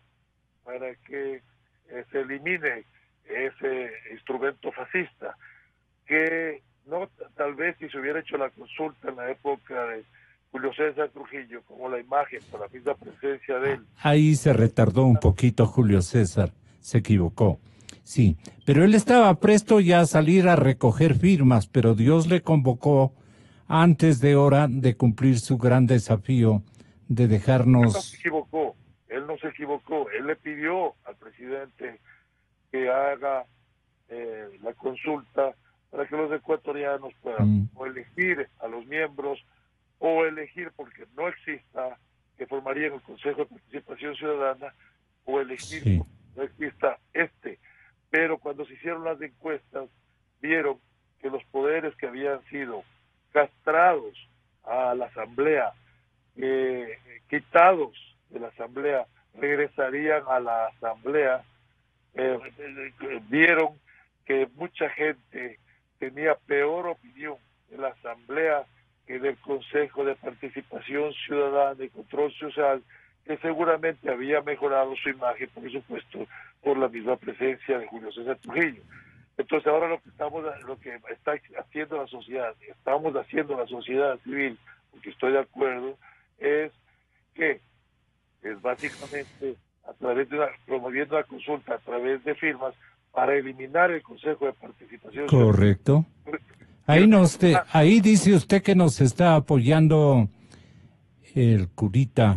se elimine ese instrumento fascista, que no, tal vez si se hubiera hecho la consulta en la época de Julio César Trujillo, como la imagen, por la misma presencia de él. Ahí se retardó un poquito Julio César, se equivocó. Sí, pero él estaba presto ya a salir a recoger firmas, pero Dios le convocó antes de hora de cumplir su gran desafío de dejarnos... Él no se equivocó, él le pidió al presidente que haga la consulta para que los ecuatorianos puedan o elegir a los miembros, o elegir, porque no exista, que formarían el Consejo de Participación Ciudadana, o elegir, no exista pero cuando se hicieron las encuestas, vieron que los poderes que habían sido castrados a la Asamblea, quitados de la Asamblea, regresarían a la Asamblea. Vieron que mucha gente tenía peor opinión de la Asamblea que del Consejo de Participación Ciudadana y Control Social, que seguramente había mejorado su imagen, por supuesto, por la misma presencia de Julio César Trujillo. Entonces ahora lo que está haciendo la sociedad, estamos haciendo la sociedad civil, porque estoy de acuerdo, es básicamente promoviendo una consulta a través de firmas para eliminar el Consejo de Participación. Correcto. Ahí dice usted que nos está apoyando el curita.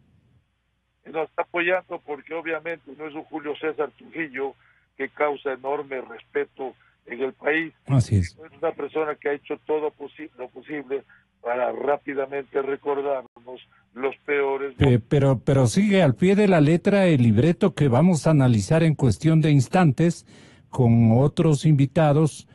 Nos está apoyando porque obviamente no es un Julio César Trujillo que causa enorme respeto en el país. Así es. Es una persona que ha hecho todo lo posible para rápidamente recordarnos los peores. Pero sigue al pie de la letra el libreto que vamos a analizar en cuestión de instantes con otros invitados.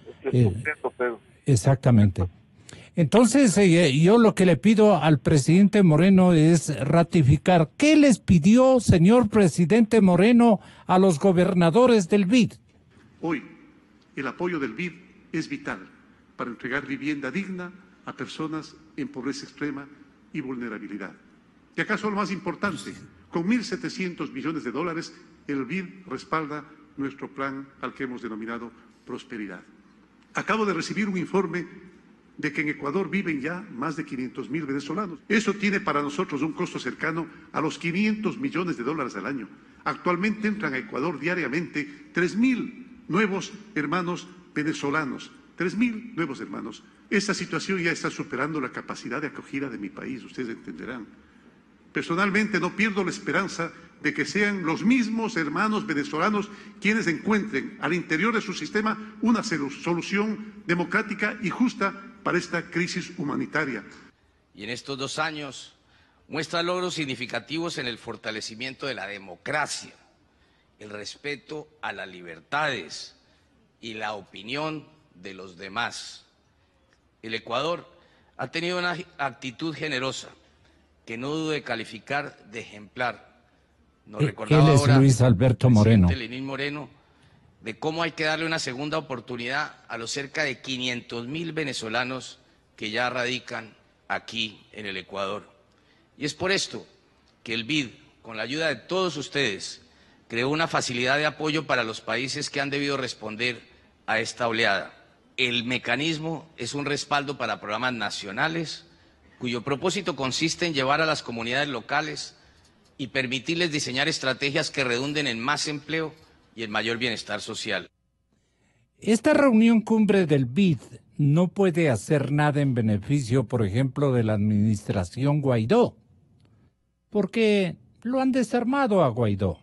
Exactamente. Entonces, yo lo que le pido al presidente Moreno es ratificar. ¿Qué les pidió, señor presidente Moreno, a los gobernadores del BID? Hoy, el apoyo del BID es vital para entregar vivienda digna a personas en pobreza extrema y vulnerabilidad. Y acaso lo más importante, con 1.700 millones de dólares, el BID respalda nuestro plan al que hemos denominado Prosperidad. Acabo de recibir un informe de que en Ecuador viven ya más de 500.000 venezolanos. Eso tiene para nosotros un costo cercano a los 500 millones de dólares al año. Actualmente entran a Ecuador diariamente 3.000 nuevos hermanos venezolanos. 3.000 nuevos hermanos. Esta situación ya está superando la capacidad de acogida de mi país, ustedes entenderán. Personalmente no pierdo la esperanza de que sean los mismos hermanos venezolanos quienes encuentren al interior de su sistema una solución democrática y justa para esta crisis humanitaria. Y en estos 2 años muestra logros significativos en el fortalecimiento de la democracia, el respeto a las libertades y la opinión de los demás. El Ecuador ha tenido una actitud generosa que no dudo de calificar de ejemplar. Nos recordaba él es ahora Luis Alberto Moreno. Lenín Moreno, de cómo hay que darle una segunda oportunidad a los cerca de 500.000 venezolanos que ya radican aquí en el Ecuador. Y es por esto que el BID, con la ayuda de todos ustedes, creó una facilidad de apoyo para los países que han debido responder a esta oleada. El mecanismo es un respaldo para programas nacionales, cuyo propósito consiste en llevar a las comunidades locales y permitirles diseñar estrategias que redunden en más empleo y en mayor bienestar social. Esta reunión cumbre del BID no puede hacer nada en beneficio, por ejemplo, de la administración Guaidó, porque lo han desarmado a Guaidó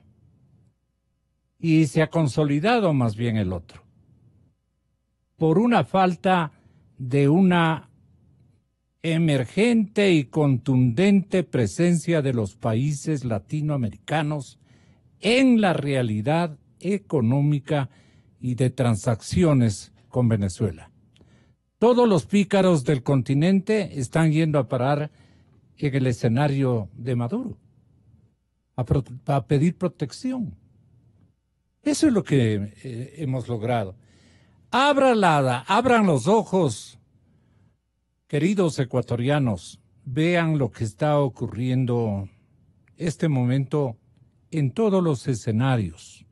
y se ha consolidado más bien el otro, por una falta de una emergente y contundente presencia de los países latinoamericanos en la realidad económica y de transacciones con Venezuela. Todos los pícaros del continente están yendo a parar en el escenario de Maduro, a pedir protección. Eso es lo que hemos logrado. Abran los ojos, queridos ecuatorianos, vean lo que está ocurriendo este momento en todos los escenarios,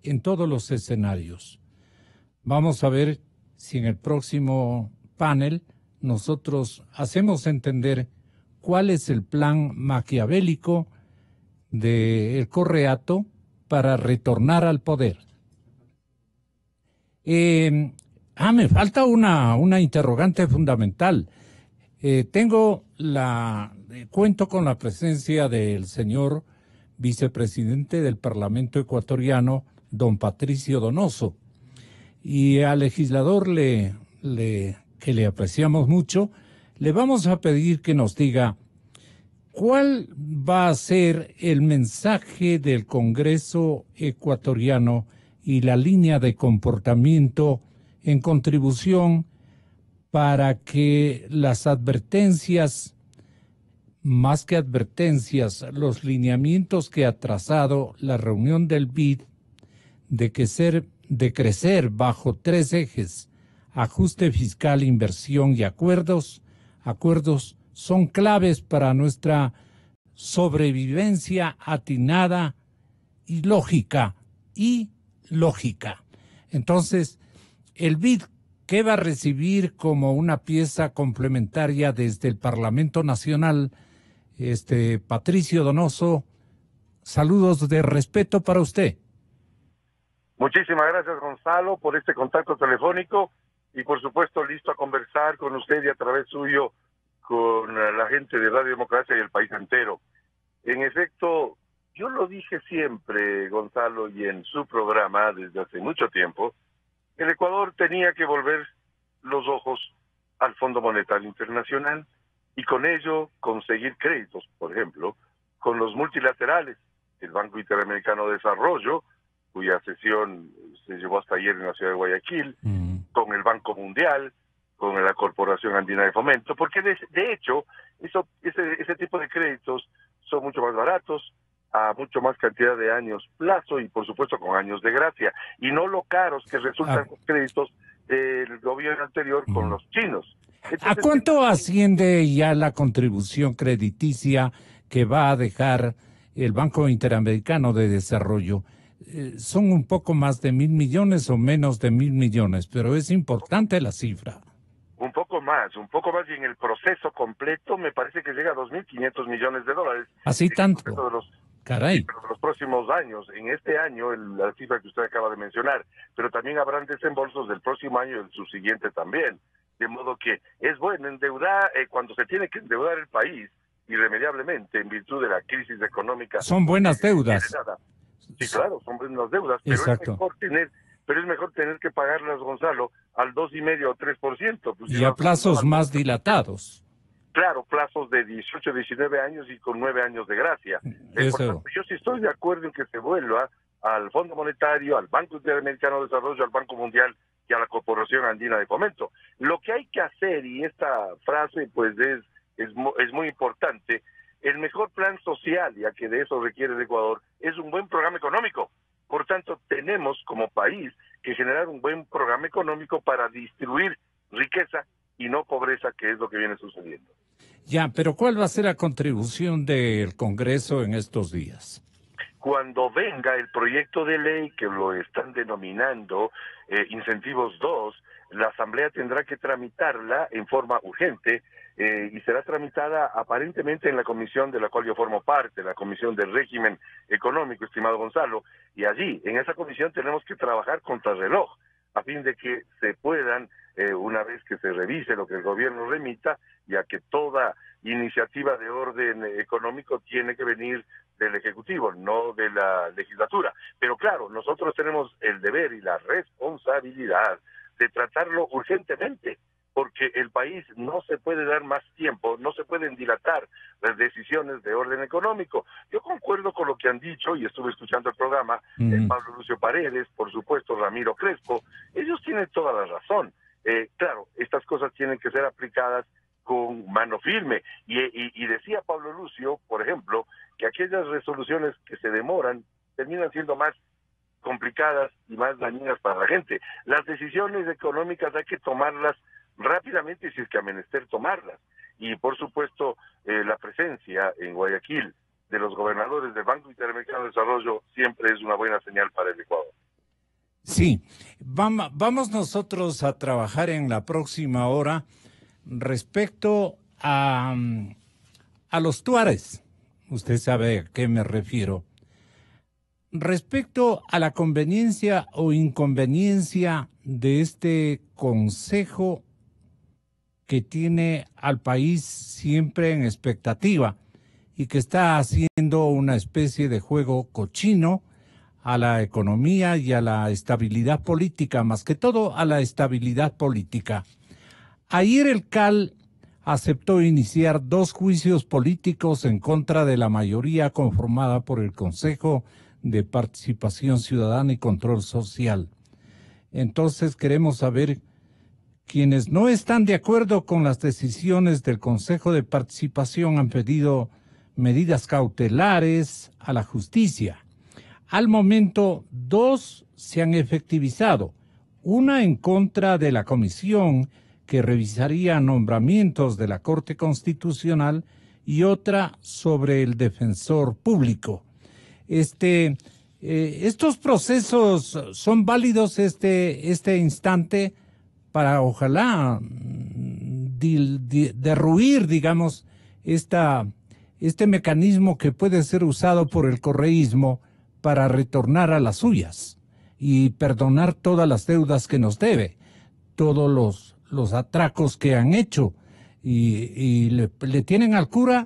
Vamos a ver si en el próximo panel nosotros hacemos entender cuál es el plan maquiavélico del Correato para retornar al poder. Me falta una interrogante fundamental. Cuento con la presencia del señor vicepresidente del Parlamento ecuatoriano, don Patricio Donoso, y al legislador que le apreciamos mucho, le vamos a pedir que nos diga cuál va a ser el mensaje del Congreso ecuatoriano y la línea de comportamiento en contribución para que las advertencias, más que advertencias, los lineamientos que ha trazado la reunión del BID de crecer bajo 3 ejes, ajuste fiscal, inversión y acuerdos son claves para nuestra sobrevivencia atinada y lógica. Entonces, el BID, ¿qué va a recibir como una pieza complementaria desde el Parlamento Nacional? Patricio Donoso, Saludos de respeto para usted. Muchísimas gracias, Gonzalo, por este contacto telefónico y, por supuesto, listo a conversar con usted y a través suyo con la gente de Radio Democracia y el país entero. En efecto, yo lo dije siempre, Gonzalo, y en su programa desde hace mucho tiempo, el Ecuador tenía que volver los ojos al Fondo Monetario Internacional y con ello conseguir créditos, por ejemplo, con los multilaterales, el Banco Interamericano de Desarrollo, cuya sesión se llevó hasta ayer en la ciudad de Guayaquil, con el Banco Mundial, con la Corporación Andina de Fomento, porque de hecho ese tipo de créditos son mucho más baratos, a mucho más cantidad de años plazo y por supuesto con años de gracia, y no lo caros que resultan los créditos del gobierno anterior con los chinos. Entonces, ¿a cuánto asciende ya la contribución crediticia que va a dejar el Banco Interamericano de Desarrollo? Son un poco más de 1.000 millones o menos de 1.000 millones, pero es importante la cifra. Un poco más, y en el proceso completo me parece que llega a 2.500 millones de dólares. ¿Así tanto? Caray. Sí, pero de los próximos años, en este año, la cifra que usted acaba de mencionar, pero también habrán desembolsos del próximo año y del subsiguiente también. De modo que es bueno endeudar, cuando se tiene que endeudar el país, irremediablemente, en virtud de la crisis económica. Son buenas deudas. Sí, claro, son buenas deudas, pero es mejor tener que pagarlas, Gonzalo, al 2,5 o 3%. Pues, y a plazos más dilatados. Claro, plazos de 18, 19 años y con 9 años de gracia. Por tanto, yo sí estoy de acuerdo en que se vuelva al Fondo Monetario, al Banco Interamericano de Desarrollo, al Banco Mundial y a la Corporación Andina de Fomento. Lo que hay que hacer, y esta frase pues es muy importante, el mejor plan social, ya que de eso requiere el Ecuador, es un buen programa económico. Por tanto, tenemos como país que generar un buen programa económico para distribuir riqueza y no pobreza, que es lo que viene sucediendo. Ya, pero ¿cuál va a ser la contribución del Congreso en estos días? Cuando venga el proyecto de ley, que lo están denominando Incentivos 2, la Asamblea tendrá que tramitarla en forma urgente y será tramitada aparentemente en la comisión de la cual yo formo parte, la Comisión del Régimen Económico, estimado Gonzalo, y allí, en esa comisión, tenemos que trabajar contra reloj, a fin de que se puedan, una vez que se revise lo que el gobierno remita, ya que toda iniciativa de orden económico tiene que venir del Ejecutivo, no de la legislatura. Pero claro, nosotros tenemos el deber y la responsabilidad de tratarlo urgentemente, porque el país no se puede dar más tiempo, no se pueden dilatar las decisiones de orden económico. Yo concuerdo con lo que han dicho, y estuve escuchando el programa, Pablo Lucio Paredes, por supuesto Ramiro Crespo, ellos tienen toda la razón. Claro, estas cosas tienen que ser aplicadas con mano firme, y decía Pablo Lucio, por ejemplo, que aquellas resoluciones que se demoran terminan siendo más complicadas y más dañinas para la gente. Las decisiones económicas hay que tomarlas rápidamente si es que a menester tomarlas. Y por supuesto, la presencia en Guayaquil de los gobernadores del Banco Interamericano de Desarrollo siempre es una buena señal para el Ecuador. Sí, vamos nosotros a trabajar en la próxima hora respecto a los tuares. Usted sabe a qué me refiero. Respecto a la conveniencia o inconveniencia de este consejo que tiene al país siempre en expectativa y que está haciendo una especie de juego cochino a la economía y a la estabilidad política, más que todo a la estabilidad política. Ayer el CAL aceptó iniciar 2 juicios políticos en contra de la mayoría conformada por el Consejo de Participación Ciudadana y Control Social. Entonces queremos saber, quienes no están de acuerdo con las decisiones del Consejo de Participación han pedido medidas cautelares a la justicia. Al momento, 2 se han efectivizado, una en contra de la comisión que revisaría nombramientos de la Corte Constitucional y otra sobre el defensor público. Estos procesos son válidos este instante para ojalá derruir, digamos, esta este mecanismo que puede ser usado por el correísmo para retornar a las suyas y perdonar todas las deudas que nos debe, todos los atracos que han hecho, y le tienen al cura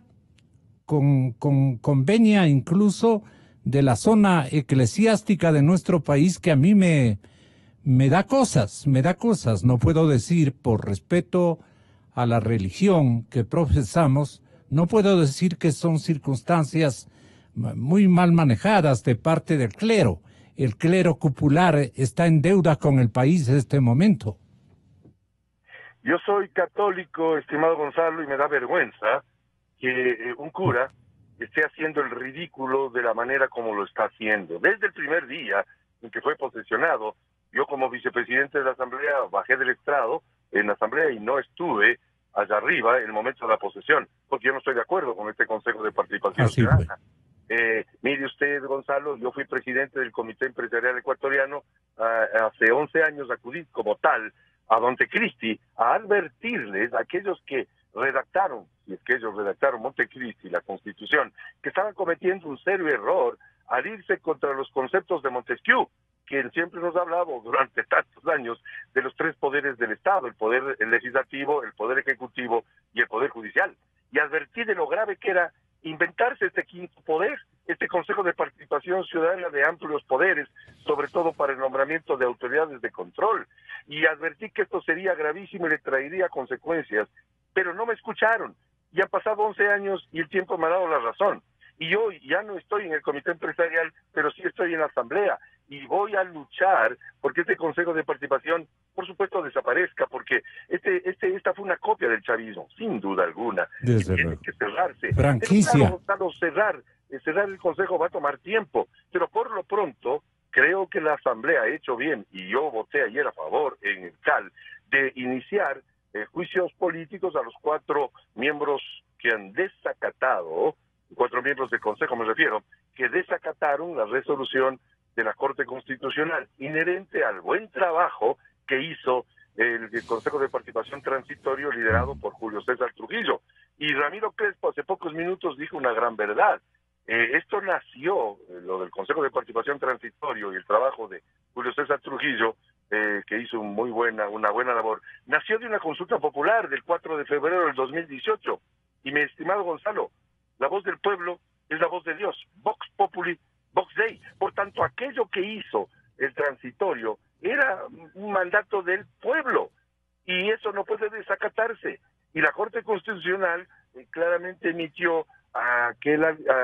con venia incluso de la zona eclesiástica de nuestro país, que a mí me da cosas, no puedo decir, por respeto a la religión que profesamos, no puedo decir que son circunstancias muy mal manejadas de parte del clero. El clero cupular está en deuda con el país en este momento. Yo soy católico, estimado Gonzalo, y me da vergüenza que un cura esté haciendo el ridículo de la manera como lo está haciendo. Desde el primer día en que fue posesionado, yo como vicepresidente de la Asamblea bajé del estrado en la Asamblea y no estuve allá arriba en el momento de la posesión, porque yo no estoy de acuerdo con este Consejo de Participación Ciudadana. Mire usted, Gonzalo, yo fui presidente del Comité Empresarial Ecuatoriano, hace 11 años acudí como tal a Montecristi a advertirles a aquellos que redactaron, si es que ellos redactaron Montecristi, la Constitución, que estaban cometiendo un serio error al irse contra los conceptos de Montesquieu, quien siempre nos ha hablado durante tantos años de los tres poderes del Estado, el poder legislativo, el poder ejecutivo y el poder judicial. Y advertí de lo grave que era inventarse este quinto poder, este Consejo de Participación Ciudadana de amplios poderes, sobre todo para el nombramiento de autoridades de control. Y advertí que esto sería gravísimo y le traería consecuencias, pero no me escucharon. Y han pasado 11 años y el tiempo me ha dado la razón. Y yo ya no estoy en el comité empresarial, pero sí estoy en la asamblea. Y voy a luchar porque este Consejo de Participación, por supuesto, desaparezca, porque esta fue una copia del chavismo, sin duda alguna. Tiene que cerrarse. Franquicia. Claro, cerrar el Consejo va a tomar tiempo, pero por lo pronto creo que la asamblea ha hecho bien, y yo voté ayer a favor en el CAL, de iniciar juicios políticos a los 4 miembros que han desacatado, 4 miembros del Consejo me refiero, que desacataron la resolución de la Corte Constitucional, inherente al buen trabajo que hizo el Consejo de Participación Transitorio liderado por Julio César Trujillo. Y Ramiro Crespo hace pocos minutos dijo una gran verdad. Esto nació, lo del Consejo de Participación Transitorio y el trabajo de Julio César Trujillo, que hizo una buena labor, nació de una consulta popular del 4 de febrero del 2018. Y mi estimado Gonzalo, la voz del pueblo es la voz de Dios. Vox Populi, Vox Dei. Por tanto, aquello que hizo el transitorio era un mandato del pueblo y eso no puede desacatarse. Y la Corte Constitucional claramente emitió aquel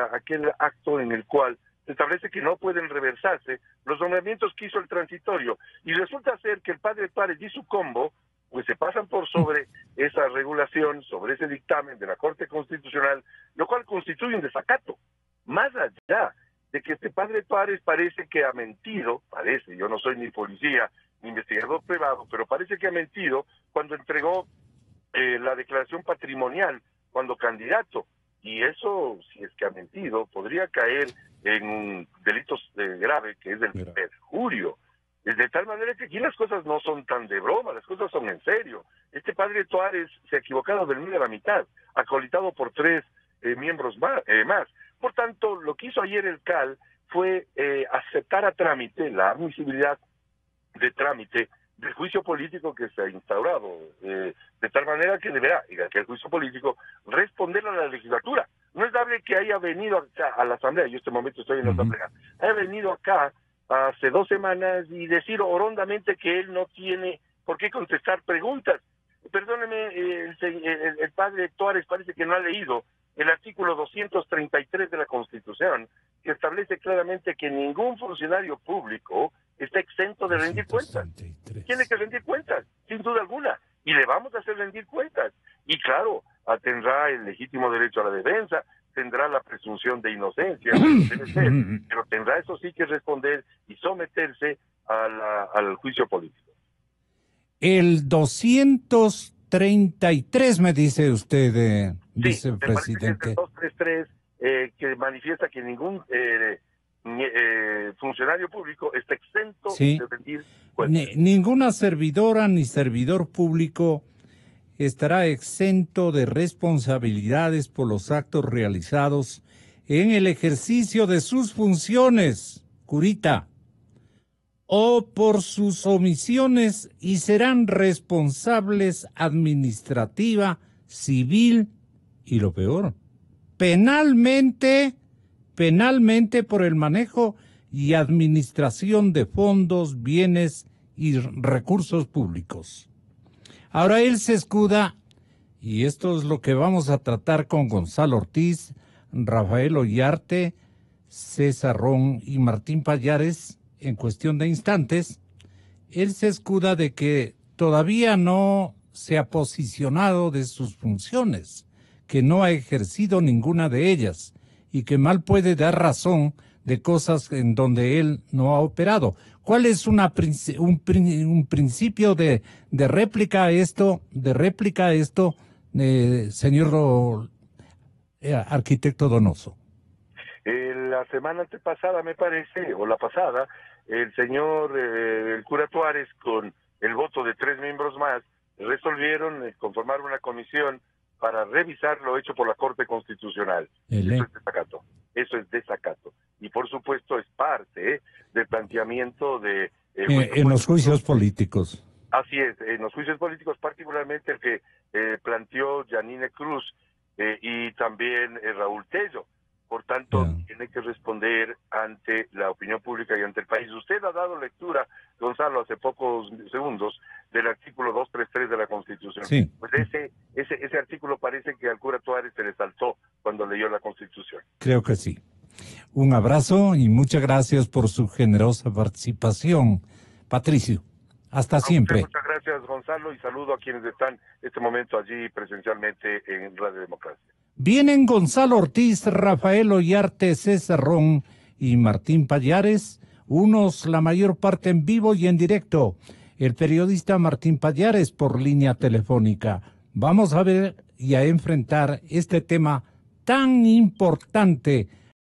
acto en el cual se establece que no pueden reversarse los nombramientos que hizo el transitorio. Y resulta ser que el padre Párez y su combo pues se pasan por sobre esa regulación, sobre ese dictamen de la Corte Constitucional, lo cual constituye un desacato. Más allá de que este padre Párez parece que ha mentido, yo no soy ni policía ni investigador privado, pero parece que ha mentido cuando entregó la declaración patrimonial cuando candidato. Y eso, si es que ha mentido, podría caer en un delito grave, que es el perjurio. De tal manera que aquí las cosas no son tan de broma, las cosas son en serio. Este padre Tuárez se ha equivocado del medio a la mitad, acolitado por 3 miembros más. Por tanto, lo que hizo ayer el CAL fue aceptar a trámite la admisibilidad de trámite del juicio político que se ha instaurado, de tal manera que deberá, y aquel juicio político, responder a la legislatura. No es dable que haya venido acá a la Asamblea, yo en este momento estoy en la Asamblea, haya venido acá hace 2 semanas y decir orondamente que él no tiene por qué contestar preguntas. Perdóneme, el padre Tuárez parece que no ha leído el artículo 233 de la Constitución, que establece claramente que ningún funcionario público está exento de rendir cuentas. Tiene que rendir cuentas, sin duda alguna, y le vamos a hacer rendir cuentas. Y claro, tendrá el legítimo derecho a la defensa, tendrá la presunción de inocencia, debe ser, pero tendrá eso sí que responder y someterse al juicio político. El 233 me dice usted, vicepresidente. El 233 que manifiesta que ningún funcionario público está exento de rendir cuentas. Ninguna servidora ni servidor público estará exento de responsabilidades por los actos realizados en el ejercicio de sus funciones, curita, o por sus omisiones y serán responsables administrativa, civil y lo peor, penalmente por el manejo y administración de fondos, bienes y recursos públicos. Ahora él se escuda, y esto es lo que vamos a tratar con Gonzalo Ortiz, Rafael Ollarte, César Ron y Martín Pallares en cuestión de instantes. Él se escuda de que todavía no se ha posicionado de sus funciones, que no ha ejercido ninguna de ellas y que mal puede dar razón de cosas en donde él no ha operado. ¿Cuál es un principio de réplica a esto, señor arquitecto Donoso? La semana antepasada, me parece, o la pasada, el señor el cura Tuárez, con el voto de 3 miembros más, resolvieron conformar una comisión para revisar lo hecho por la Corte Constitucional. Eso es desacato. Y por supuesto es parte del planteamiento de... en los juicios políticos. Así es, en los juicios políticos, particularmente el que planteó Yanine Cruz y también Raúl Tello. Por tanto, tiene que responder ante la opinión pública y ante el país. Usted ha dado lectura, Gonzalo, hace pocos segundos, del artículo 233 de la Constitución. Sí. Pues ese artículo parece que al cura Tuárez se le saltó cuando leyó la Constitución. Creo que sí. Un abrazo y muchas gracias por su generosa participación. Patricio, hasta siempre. Muchas gracias, Gonzalo, y saludo a quienes están en este momento allí presencialmente en Radio Democracia. Vienen Gonzalo Ortiz, Rafael Ollarte, César Ron y Martín Pallares, unos la mayor parte en vivo y en directo. El periodista Martín Pallares por línea telefónica. Vamos a ver y a enfrentar este tema tan importante